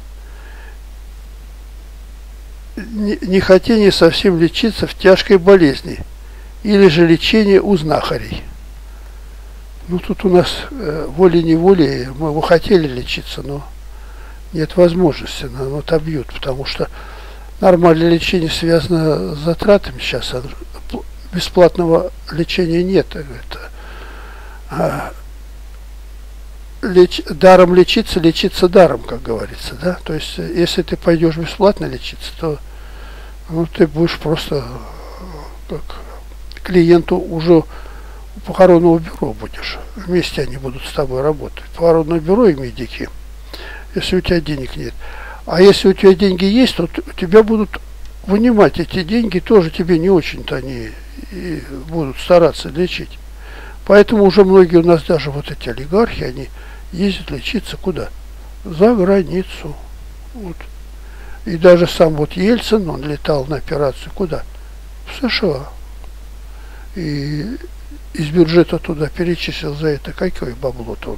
Нехотение совсем лечиться в тяжкой болезни или же лечение у знахарей. Ну, тут у нас волей-неволей мы его хотели лечиться, но нет возможности, нам отобьют, потому что нормальное лечение связано с затратами сейчас, а бесплатного лечения нет. Даром лечиться, лечиться даром, как говорится, да? То есть, если ты пойдешь бесплатно лечиться, то ну, ты будешь просто как клиенту уже у похоронного бюро будешь. Вместе они будут с тобой работать. Похоронное бюро и медики, если у тебя денег нет. А если у тебя деньги есть, то тебя будут вынимать эти деньги, тоже тебе не очень-то они и будут стараться лечить. Поэтому уже многие у нас, даже вот эти олигархи, они ездят лечиться куда? За границу. Вот. И даже сам вот Ельцин, он летал на операцию куда? В США. И из бюджета туда перечислил за это какое бабло-то он.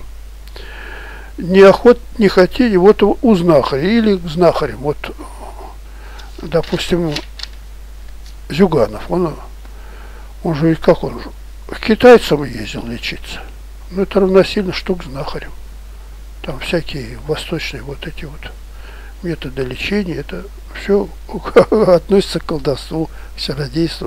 Не хотели, вот у знахаря или к знахарям. Вот, допустим, Зюганов, он же ведь как он же? К китайцам ездил лечиться. Ну, это равносильно, что к знахарям. Там всякие восточные вот эти вот методы лечения, это все относится к колдовству, к чародейству.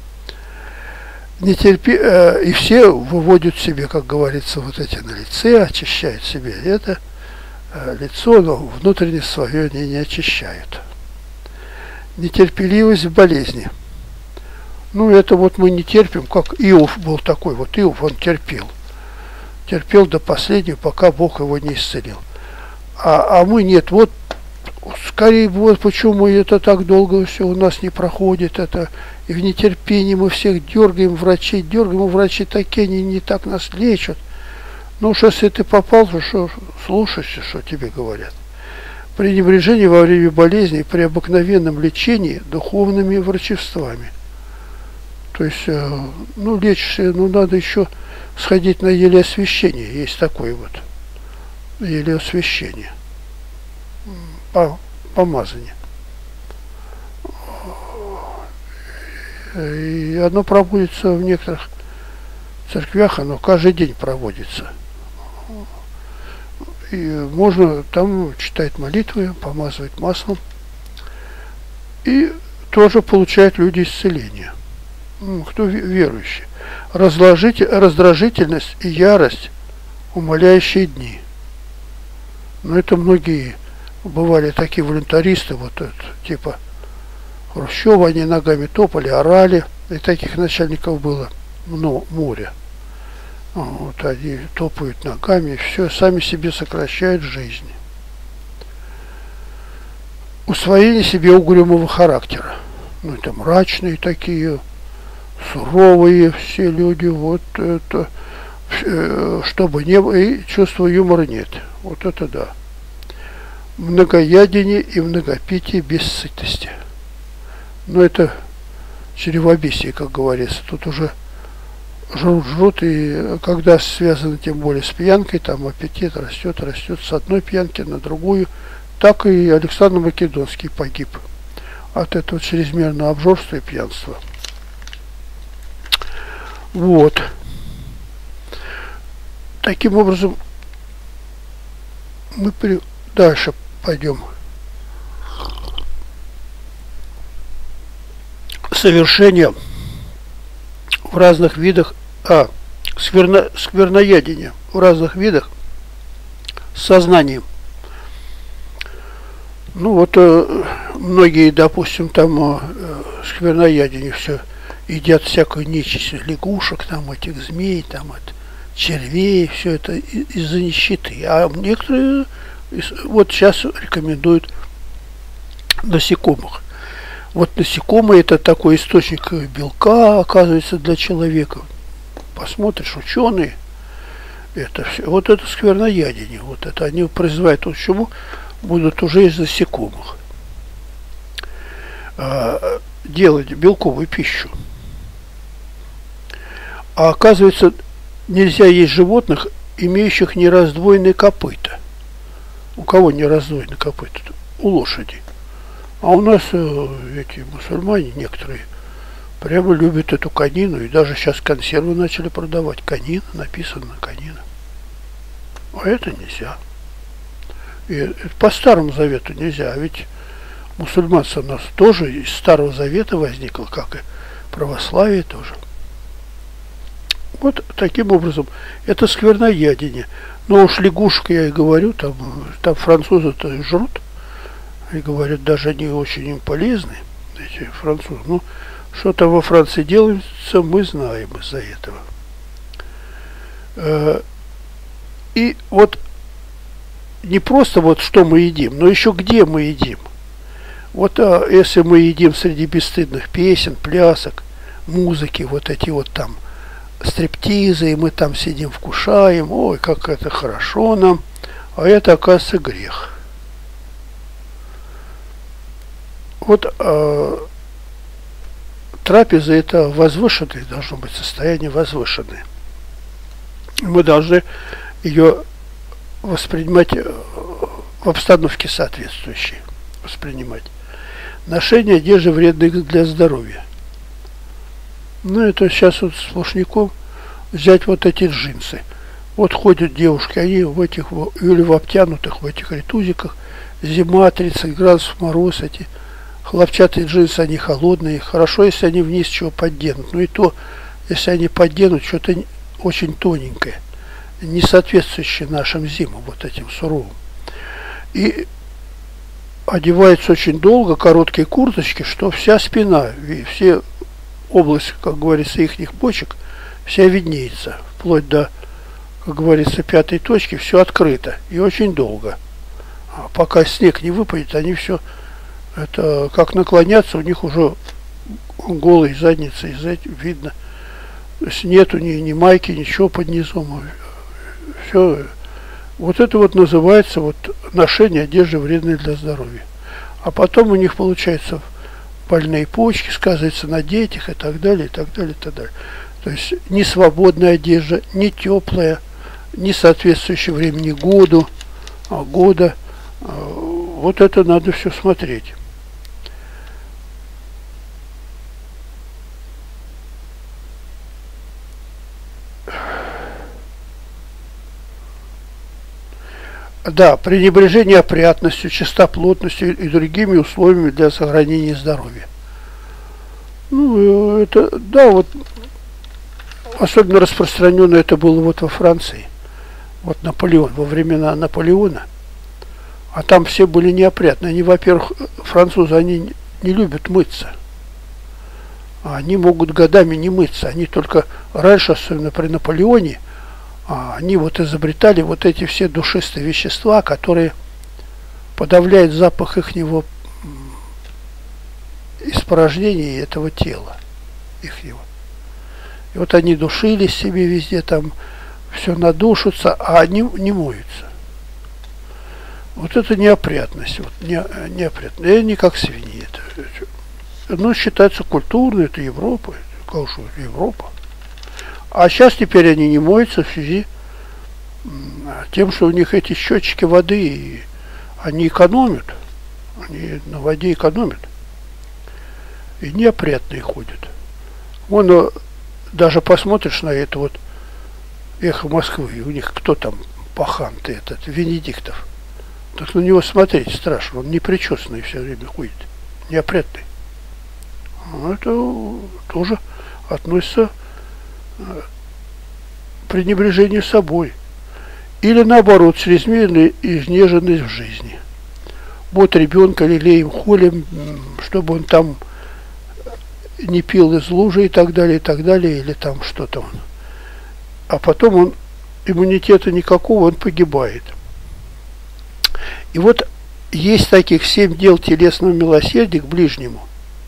И все выводят себе, как говорится, вот эти на лице, очищают себе это лицо, но внутренне свое они не очищают. Нетерпеливость в болезни. Ну, это вот мы не терпим, как Иов был такой. Вот Иов, он терпел. Терпел до последнего, пока Бог его не исцелил. А мы нет. Вот, скорее, вот почему это так долго все у нас не проходит. Это и в нетерпении мы всех дергаем, врачи такие, они не так нас лечат. Ну уж если ты попал, то что, слушайся, что тебе говорят. Пренебрежение во время болезни при обыкновенном лечении духовными врачевствами. То есть, ну, лечишься, ну, надо еще сходить на елеосвящение. Есть такое вот елеосвящение. Помазание. И оно проводится в некоторых церквях, оно каждый день проводится. И можно там читать молитвы, помазывать маслом. И тоже получают люди исцеление. Кто верующий. Раздражительность и ярость, умоляющие дни. Но это многие бывали такие волюнтаристы, вот это, типа Хрущева, они ногами топали, орали, и таких начальников было море. Вот они топают ногами, и все, сами себе сокращают жизнь. Усвоение себе угрюмого характера. Ну, это мрачные такие, суровые все люди, вот это, чтобы не было, и чувства юмора нет. Вот это да. Многоядение и многопитие без сытости. Но это чревовесие, как говорится. Тут уже жрут, и когда связано тем более с пьянкой, там аппетит растет с одной пьянки на другую. Так и Александр Македонский погиб от этого чрезмерного обжорства и пьянства. Вот. Таким образом, мы дальше пойдем. Совершение в разных видах, скверноядение в разных видах с сознанием. Ну вот многие, допустим, там скверноядение все едят всякую нечисть, лягушек, там этих змей, там от червей, все это из-за нищеты. А некоторые вот сейчас рекомендуют насекомых. Вот насекомые это такой источник белка, оказывается, для человека. Посмотришь, ученые, это все, вот это скверноядение, вот это они производят вот чему будут уже из насекомых делать белковую пищу. А оказывается, нельзя есть животных, имеющих нераздвоенные копыта. У кого нераздвоенные копыта? У лошади. А у нас эти мусульмане некоторые прямо любят эту конину, и даже сейчас консервы начали продавать. Конина, написано конина. А это нельзя. И это по Старому Завету нельзя, а ведь мусульманство у нас тоже из Старого Завета возникло, как и православие тоже. Вот таким образом, это скверноядение. Но уж лягушек, я и говорю, там французы-то жрут, и говорят, даже они очень им полезны, эти французы. Ну, что там во Франции делается, мы знаем из-за этого. И вот не просто вот что мы едим, но еще где мы едим. Вот если мы едим среди бесстыдных песен, плясок, музыки, вот эти вот там стриптизы, и мы там сидим, вкушаем, ой, как это хорошо нам, а это, оказывается, грех. Вот трапеза это возвышенное, должно быть состояние возвышенное. Мы должны ее воспринимать в обстановке соответствующей, воспринимать. Ношение одежды вредных для здоровья. Ну, это сейчас вот сплошняком взять вот эти джинсы. Вот ходят девушки, они в этих, или в обтянутых, в этих ритузиках, зима, 30 градусов, мороз, эти хлопчатые джинсы, они холодные. Хорошо, если они вниз чего подденут. Но и то, если они подденут что-то очень тоненькое, не соответствующее нашим зимам, вот этим суровым. И одеваются очень долго, короткие курточки, что вся спина, все область, как говорится, их почек, вся виднеется, вплоть до, как говорится, пятой точки, все открыто и очень долго. А пока снег не выпадет, они все, это как наклоняться, у них уже голые задницы, видно. То есть нету ни майки, ничего под низом. Все. Вот это вот называется вот ношение одежды вредной для здоровья. А потом у них получается больные почки, сказывается на детях и так далее, и так далее, и так далее. То есть не свободная одежда, не теплая, не соответствующая времени года. Вот это надо все смотреть. Да, пренебрежение опрятностью, чистоплотностью и другими условиями для сохранения здоровья. Ну, это, да, вот особенно распространенно это было вот во Франции. Вот Наполеон, во времена Наполеона. А там все были неопрятны. Они, во-первых, французы, они не любят мыться. Они могут годами не мыться. Они только раньше, особенно при Наполеоне, они вот изобретали вот эти все душистые вещества, которые подавляют запах ихнего испражнения этого тела. Ихнего. И вот они душились себе везде, там все надушатся, а они не моются. Вот это неопрятность. Вот, неопрятность. И они как свиньи. Ну, считается культурно, это Европа. Как же Европа? А сейчас теперь они не моются в связи тем, что у них эти счетчики воды, и они экономят. Они на воде экономят. И неопрятные ходят. Вон даже посмотришь на это вот «Эхо Москвы», у них кто там пахан-то этот, Венедиктов. Так на него смотреть страшно, он непричесанный все время ходит, неопрятный. Это тоже относится к пренебрежению собой. Или наоборот, чрезмерная изнеженность в жизни. Вот ребенка лелеем, холим, чтобы он там не пил из лужи и так далее, или там что-то он. А потом он, иммунитета никакого, он погибает. И вот есть таких 7 дел телесного милосердия к ближнему.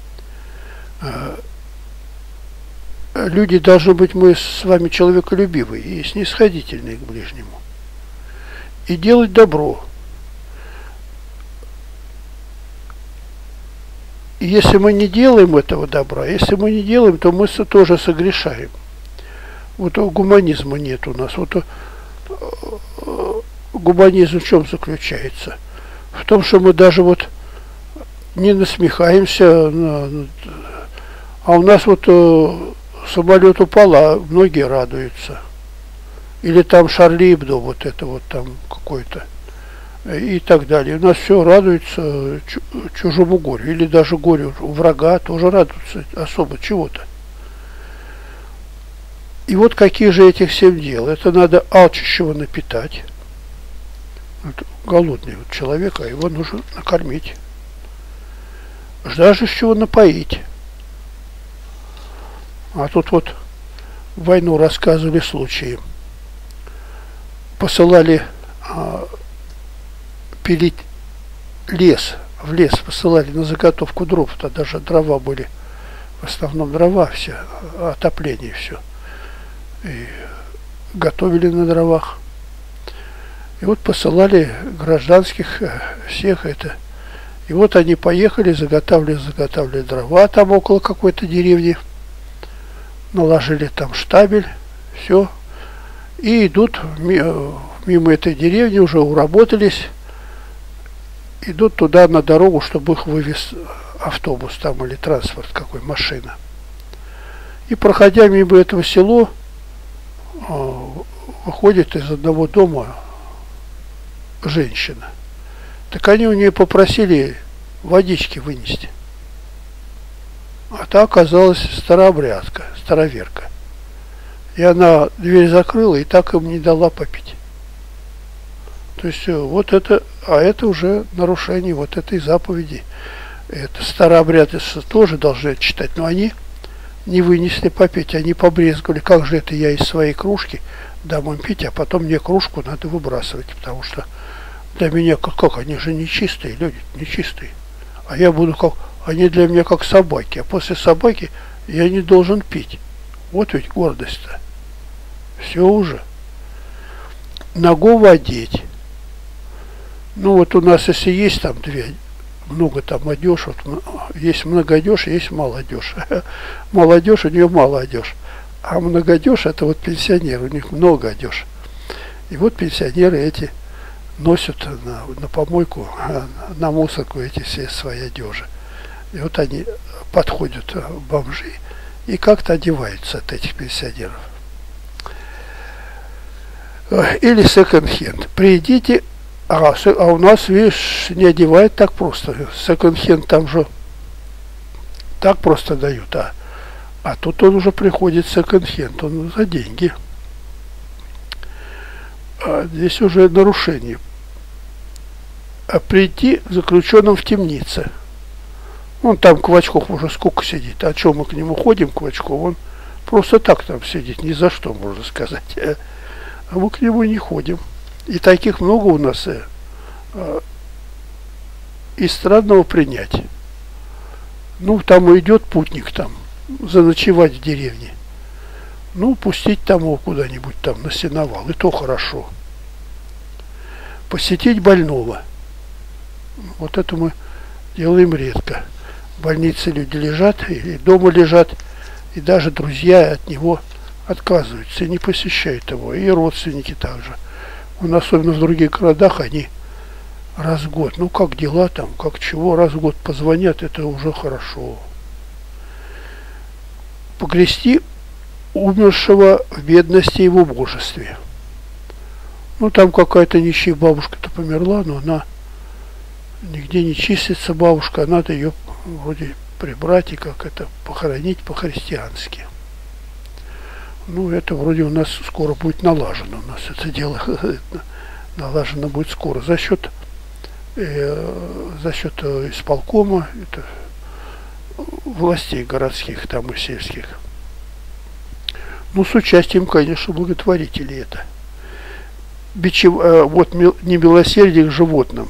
Люди должны быть, мы с вами человеколюбивые и снисходительные к ближнему. И делать добро. И если мы не делаем этого добра, если мы не делаем, то мы тоже согрешаем. Вот гуманизма нет у нас. Вот гуманизм в чем заключается? В том, что мы даже вот не насмехаемся, а у нас вот самолет упал, а многие радуются. Или там Шарли Эбдо, вот это вот там какой-то. И так далее. У нас все радуется чужому горю. Или даже горю врага тоже радуются особо чего-то. И вот какие же этих 7 дел. Это надо алчущего напитать. Вот голодный вот человек, а его нужно накормить. Жаждущего напоить. А тут вот в войну рассказывали случаи. Посылали пилить лес. В лес посылали на заготовку дров. Тогда даже дрова были. В основном дрова все. Отопление все. И готовили на дровах. И вот посылали гражданских всех это. И вот они поехали, заготавливали дрова там около какой-то деревни. Наложили там штабель. Все. И идут мимо этой деревни, уже уработались. Идут туда на дорогу, чтобы их вывез автобус там или транспорт какой, машина. И проходя мимо этого села, выходит из одного дома женщина. Так они у нее попросили водички вынести. А та оказалась старообрядка, староверка. И она дверь закрыла и так им не дала попить. То есть вот это, а это уже нарушение вот этой заповеди. Это старообрядцы тоже должны читать, но они не вынесли попить, они побрезговали. Как же это я из своей кружки дам им пить, а потом мне кружку надо выбрасывать, потому что для меня как они же нечистые люди, нечистые. А я буду как, они для меня как собаки, а после собаки я не должен пить. Вот ведь гордость-то. Все уже. Ногу одеть. Ну вот у нас, если есть там много там одежь, вот, есть многодежь, есть молодежь. Молодежь, у нее мало одежь. А многодежь, это вот пенсионеры, у них много одежь. И вот пенсионеры эти носят на помойку, на мусорку эти все свои одежи. И вот они подходят, бомжи, и как-то одеваются от этих пенсионеров. Или секонд-хенд. Придите, а у нас, видишь, не одевают так просто. Секонд-хенд там же так просто дают, а тут он уже приходит секонд-хенд, он за деньги. А здесь уже нарушение. А прийти к заключенным в темнице. Он там Квачков уже сколько сидит. А что мы к нему ходим, Квачков? Он просто так там сидит, ни за что, можно сказать. А мы к нему не ходим. И таких много у нас из странного принять. Ну, там идет путник там, заночевать в деревне. Ну, пустить там его куда-нибудь там на сеновал, и то хорошо. Посетить больного. Вот это мы делаем редко. В больнице люди лежат, или дома лежат, и даже друзья от него отказываются и не посещают его. И родственники также. Особенно в других городах они раз в год, ну как дела там, как чего, раз в год позвонят, это уже хорошо. Погрести умершего в бедности и в убожестве. Ну там какая-то нищая бабушка-то померла, но она нигде не числится, бабушка, надо ее вроде прибрать и как это похоронить по-христиански. Ну это вроде у нас скоро будет налажено, у нас это дело налажено будет скоро за счет исполкома, это властей городских там и сельских. Ну, с участием, конечно, благотворителей это. Вот немилосердие к животным,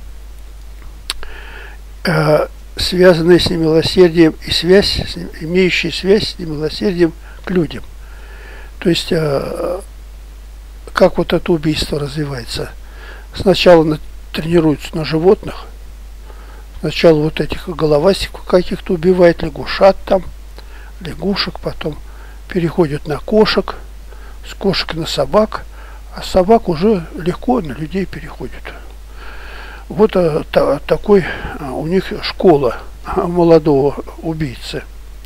связанная с немилосердием и имеющая связь с немилосердием к людям. То есть, как вот это убийство развивается. Сначала тренируются на животных, сначала вот этих головастиков каких-то убивает, лягушат там, лягушек, потом переходят на кошек, с кошек на собак, а собак уже легко на людей переходят. Вот такой у них школа молодого убийцы.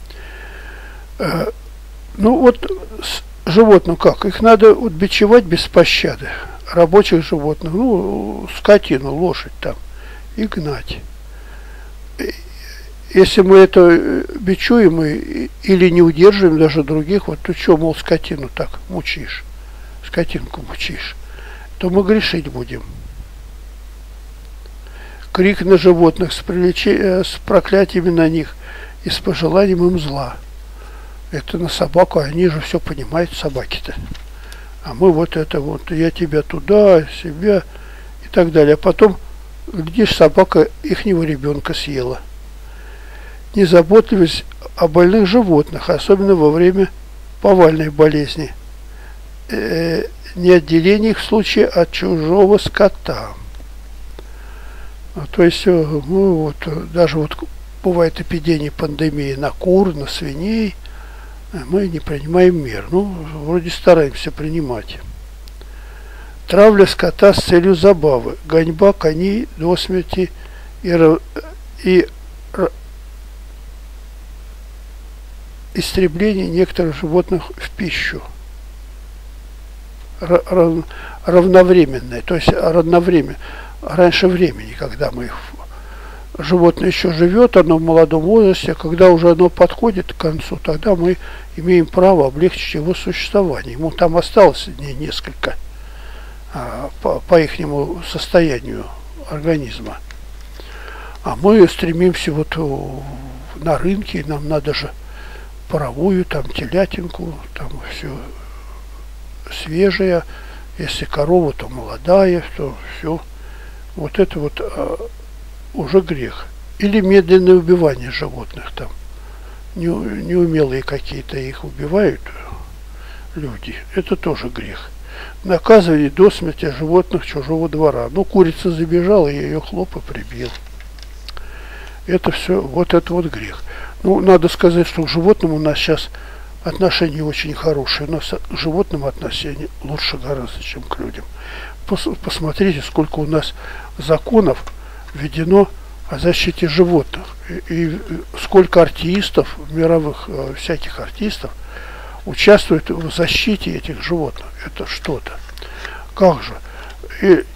Ну вот животным как? Их надо вот бичевать без пощады. Рабочих животных, ну, скотину, лошадь там, и гнать. Если мы это бичуем или не удерживаем даже других, вот ты что, мол, скотину так мучишь, скотинку мучишь, то мы грешить будем. Крик на животных с проклятиями на них и с пожеланием им зла. Это на собаку, они же все понимают, собаки-то. А мы вот это вот, я тебя туда, себя и так далее. А потом, глядишь, собака ихнего ребенка съела. Не заботились о больных животных, особенно во время повальной болезни. Не отделение их в случае от чужого скота. То есть, ну, вот, даже вот бывает эпидемия, пандемии на кур, на свиней, мы не принимаем мер. Ну, вроде стараемся принимать. Травля скота с целью забавы, гоньба коней до смерти и истребление некоторых животных в пищу. Равновременное, то есть равновременно, раньше времени, когда мы их... Животное еще живет, оно в молодом возрасте, когда уже оно подходит к концу, тогда мы имеем право облегчить его существование. Ему там осталось дней несколько по ихнему состоянию организма. А мы стремимся вот на рынке, нам надо же паровую, там телятинку, там все свежее, если корова, то молодая, то все. Вот это вот уже грех. Или медленное убивание животных там. Неумелые какие-то их убивают люди. Это тоже грех. Наказывание до смерти животных чужого двора. Ну, курица забежала, и ее хлоп и прибил. Это все, вот это вот грех. Ну, надо сказать, что к животным у нас сейчас отношения очень хорошие. У нас к животным отношения лучше гораздо, чем к людям. Посмотрите, сколько у нас законов введено о защите животных. И сколько артистов, мировых всяких артистов, участвуют в защите этих животных. Это что-то. Как же? И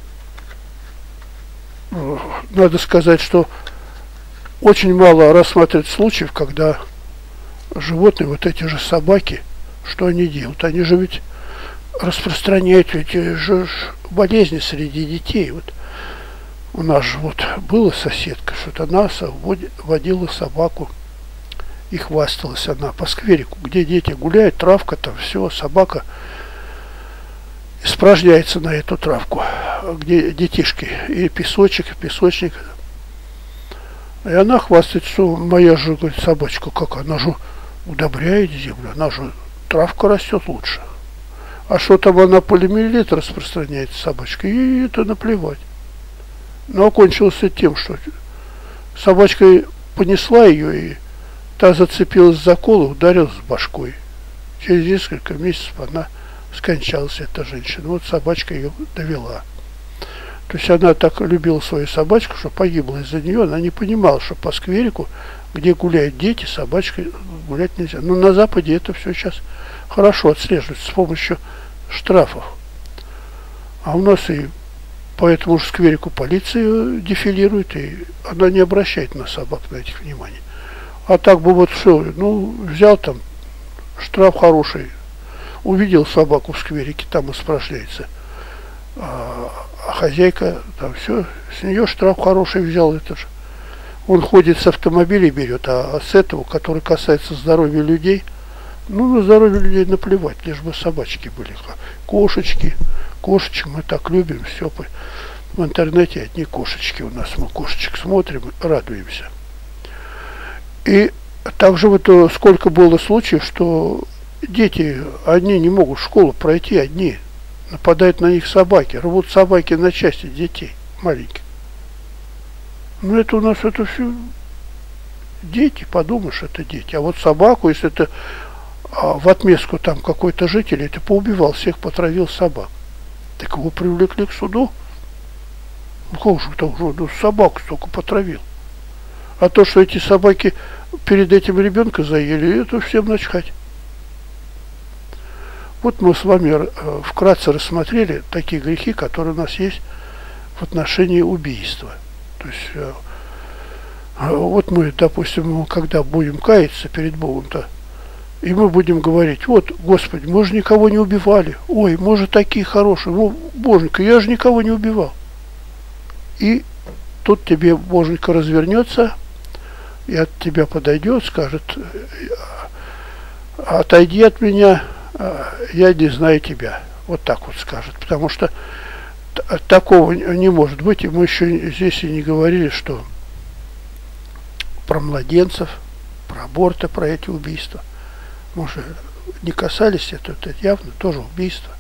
надо сказать, что очень мало рассматривать случаев, когда животные, вот эти же собаки, что они делают? Они же ведь распространяют эти же болезни среди детей. Вот у нас же вот была соседка, что-то она водила собаку и хвасталась она по скверику, где дети гуляют, травка там, все, собака испражняется на эту травку, где детишки, и песочек, и песочник. И она хвастает, что моя же, говорит, собачка, как она же удобряет землю, она же травка растет лучше. А что там она полимиллилитр распространяет, собачка, ей это наплевать. Но окончилось тем, что собачка понесла ее, и та зацепилась за кол и ударилась с башкой. Через несколько месяцев она скончалась, эта женщина. Вот собачка ее довела. То есть она так любила свою собачку, что погибла из-за нее. Она не понимала, что по скверику, где гуляют дети, собачкой гулять нельзя. Но на Западе это все сейчас хорошо отслеживается с помощью штрафов. А у нас и по этому же скверику полиция дефилирует, и она не обращает на собак на этих внимания. А так бы вот все, ну, взял там штраф хороший, увидел собаку в скверике, там испражняется. А хозяйка, там все, с нее штраф хороший взял, это же. Он ходит с автомобиля берет, а с этого, который касается здоровья людей, ну, на здоровье людей наплевать, лишь бы собачки были. Кошечки, кошечек мы так любим, все. В интернете одни кошечки у нас, мы кошечек смотрим, радуемся. И также вот сколько было случаев, что дети, одни не могут в школу пройти, одни. Нападают на них собаки, рвут собаки на части детей маленьких. Ну это у нас это все дети, подумаешь, это дети. А вот собаку, если это в отместку там какой-то житель, это поубивал всех, потравил собак. Так его привлекли к суду. Ну как же так же, ну, собаку столько потравил. А то, что эти собаки перед этим ребенка заели, это всем начхать. Вот мы с вами вкратце рассмотрели такие грехи, которые у нас есть в отношении убийства. То есть, вот мы, допустим, когда будем каяться перед Богом-то, и мы будем говорить, вот, Господи, мы же никого не убивали. Ой, мы же такие хорошие. Ну, Боженька, я же никого не убивал. И тут тебе Боженька развернется, и от тебя подойдет, скажет, отойди от меня, я не знаю тебя. Вот так вот скажет. Потому что такого не может быть. И мы еще здесь и не говорили, что про младенцев, про аборты, про эти убийства. Мы же не касались этого, это явно тоже убийство.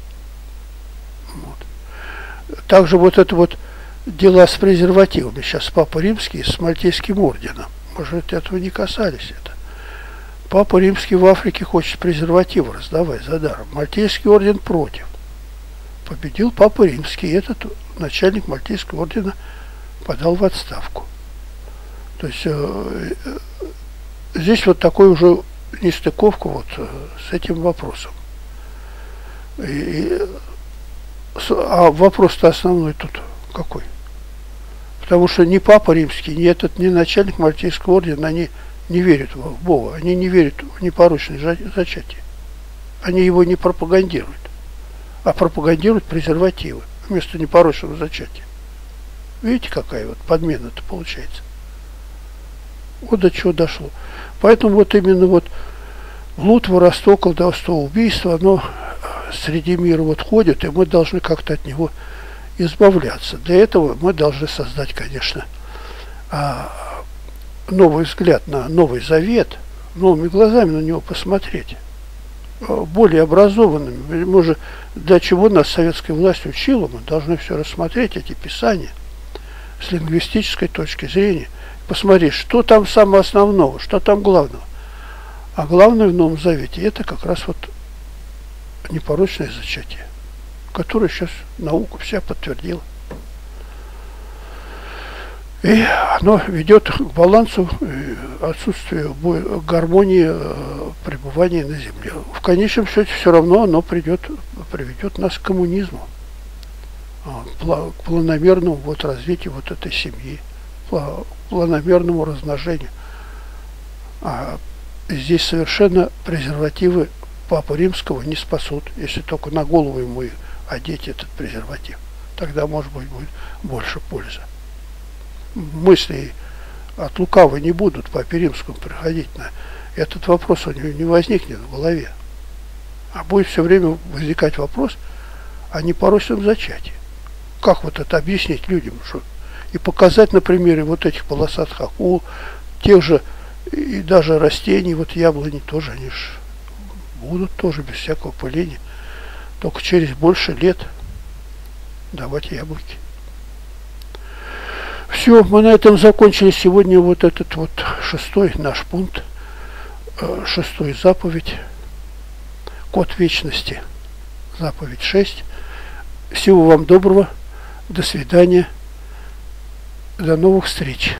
Вот. Также вот это вот дела с презервативами. Сейчас Папа Римский с Мальтийским орденом. Мы же этого не касались. Это. Папа Римский в Африке хочет презервативы раздавать за даром. Мальтийский орден против. Победил Папа Римский. Этот начальник Мальтийского ордена подал в отставку. То есть здесь вот такой уже нестыковка вот с этим вопросом. А вопрос-то основной тут какой? Потому что ни Папа Римский, ни этот, ни начальник Мальтийского ордена, они не верят в Бога, они не верят в непорочное зачатие. Они его не пропагандируют, а пропагандируют презервативы вместо непорочного зачатия. Видите, какая вот подмена-то получается? Вот до чего дошло. Поэтому вот именно вот блуд, воровство, колдовство, убийство, оно среди мира вот ходит, и мы должны как-то от него избавляться. Для этого мы должны создать, конечно, новый взгляд на Новый Завет, новыми глазами на него посмотреть, более образованными. Мы же для чего нас советская власть учила, мы должны все рассмотреть, эти писания, с лингвистической точки зрения, посмотреть, что там самого основного, что там главного. А главное в Новом Завете это как раз вот непорочное зачатие, которое сейчас наука вся подтвердила. И оно ведет к балансу, отсутствию гармонии пребывания на Земле. В конечном счете все равно оно приведет нас к коммунизму, к планомерному вот развитию вот этой семьи, к планомерному размножению. А здесь совершенно презервативы Папы Римского не спасут, если только на голову ему одеть этот презерватив. Тогда, может быть, будет больше пользы. Мысли от лукавой не будут Папе Римскому приходить на этот вопрос, у него не возникнет в голове. А будет все время возникать вопрос о непорочном зачатии. Как вот это объяснить людям, что и показать на примере вот этих полосатых акул, тех же и даже растений, вот яблони тоже, они же будут тоже без всякого пыления, только через больше лет давать яблоки. Все, мы на этом закончили сегодня вот этот вот 6-й наш пункт, 6-ю заповедь. код вечности. Заповедь 6. Всего вам доброго. До свидания. До новых встреч.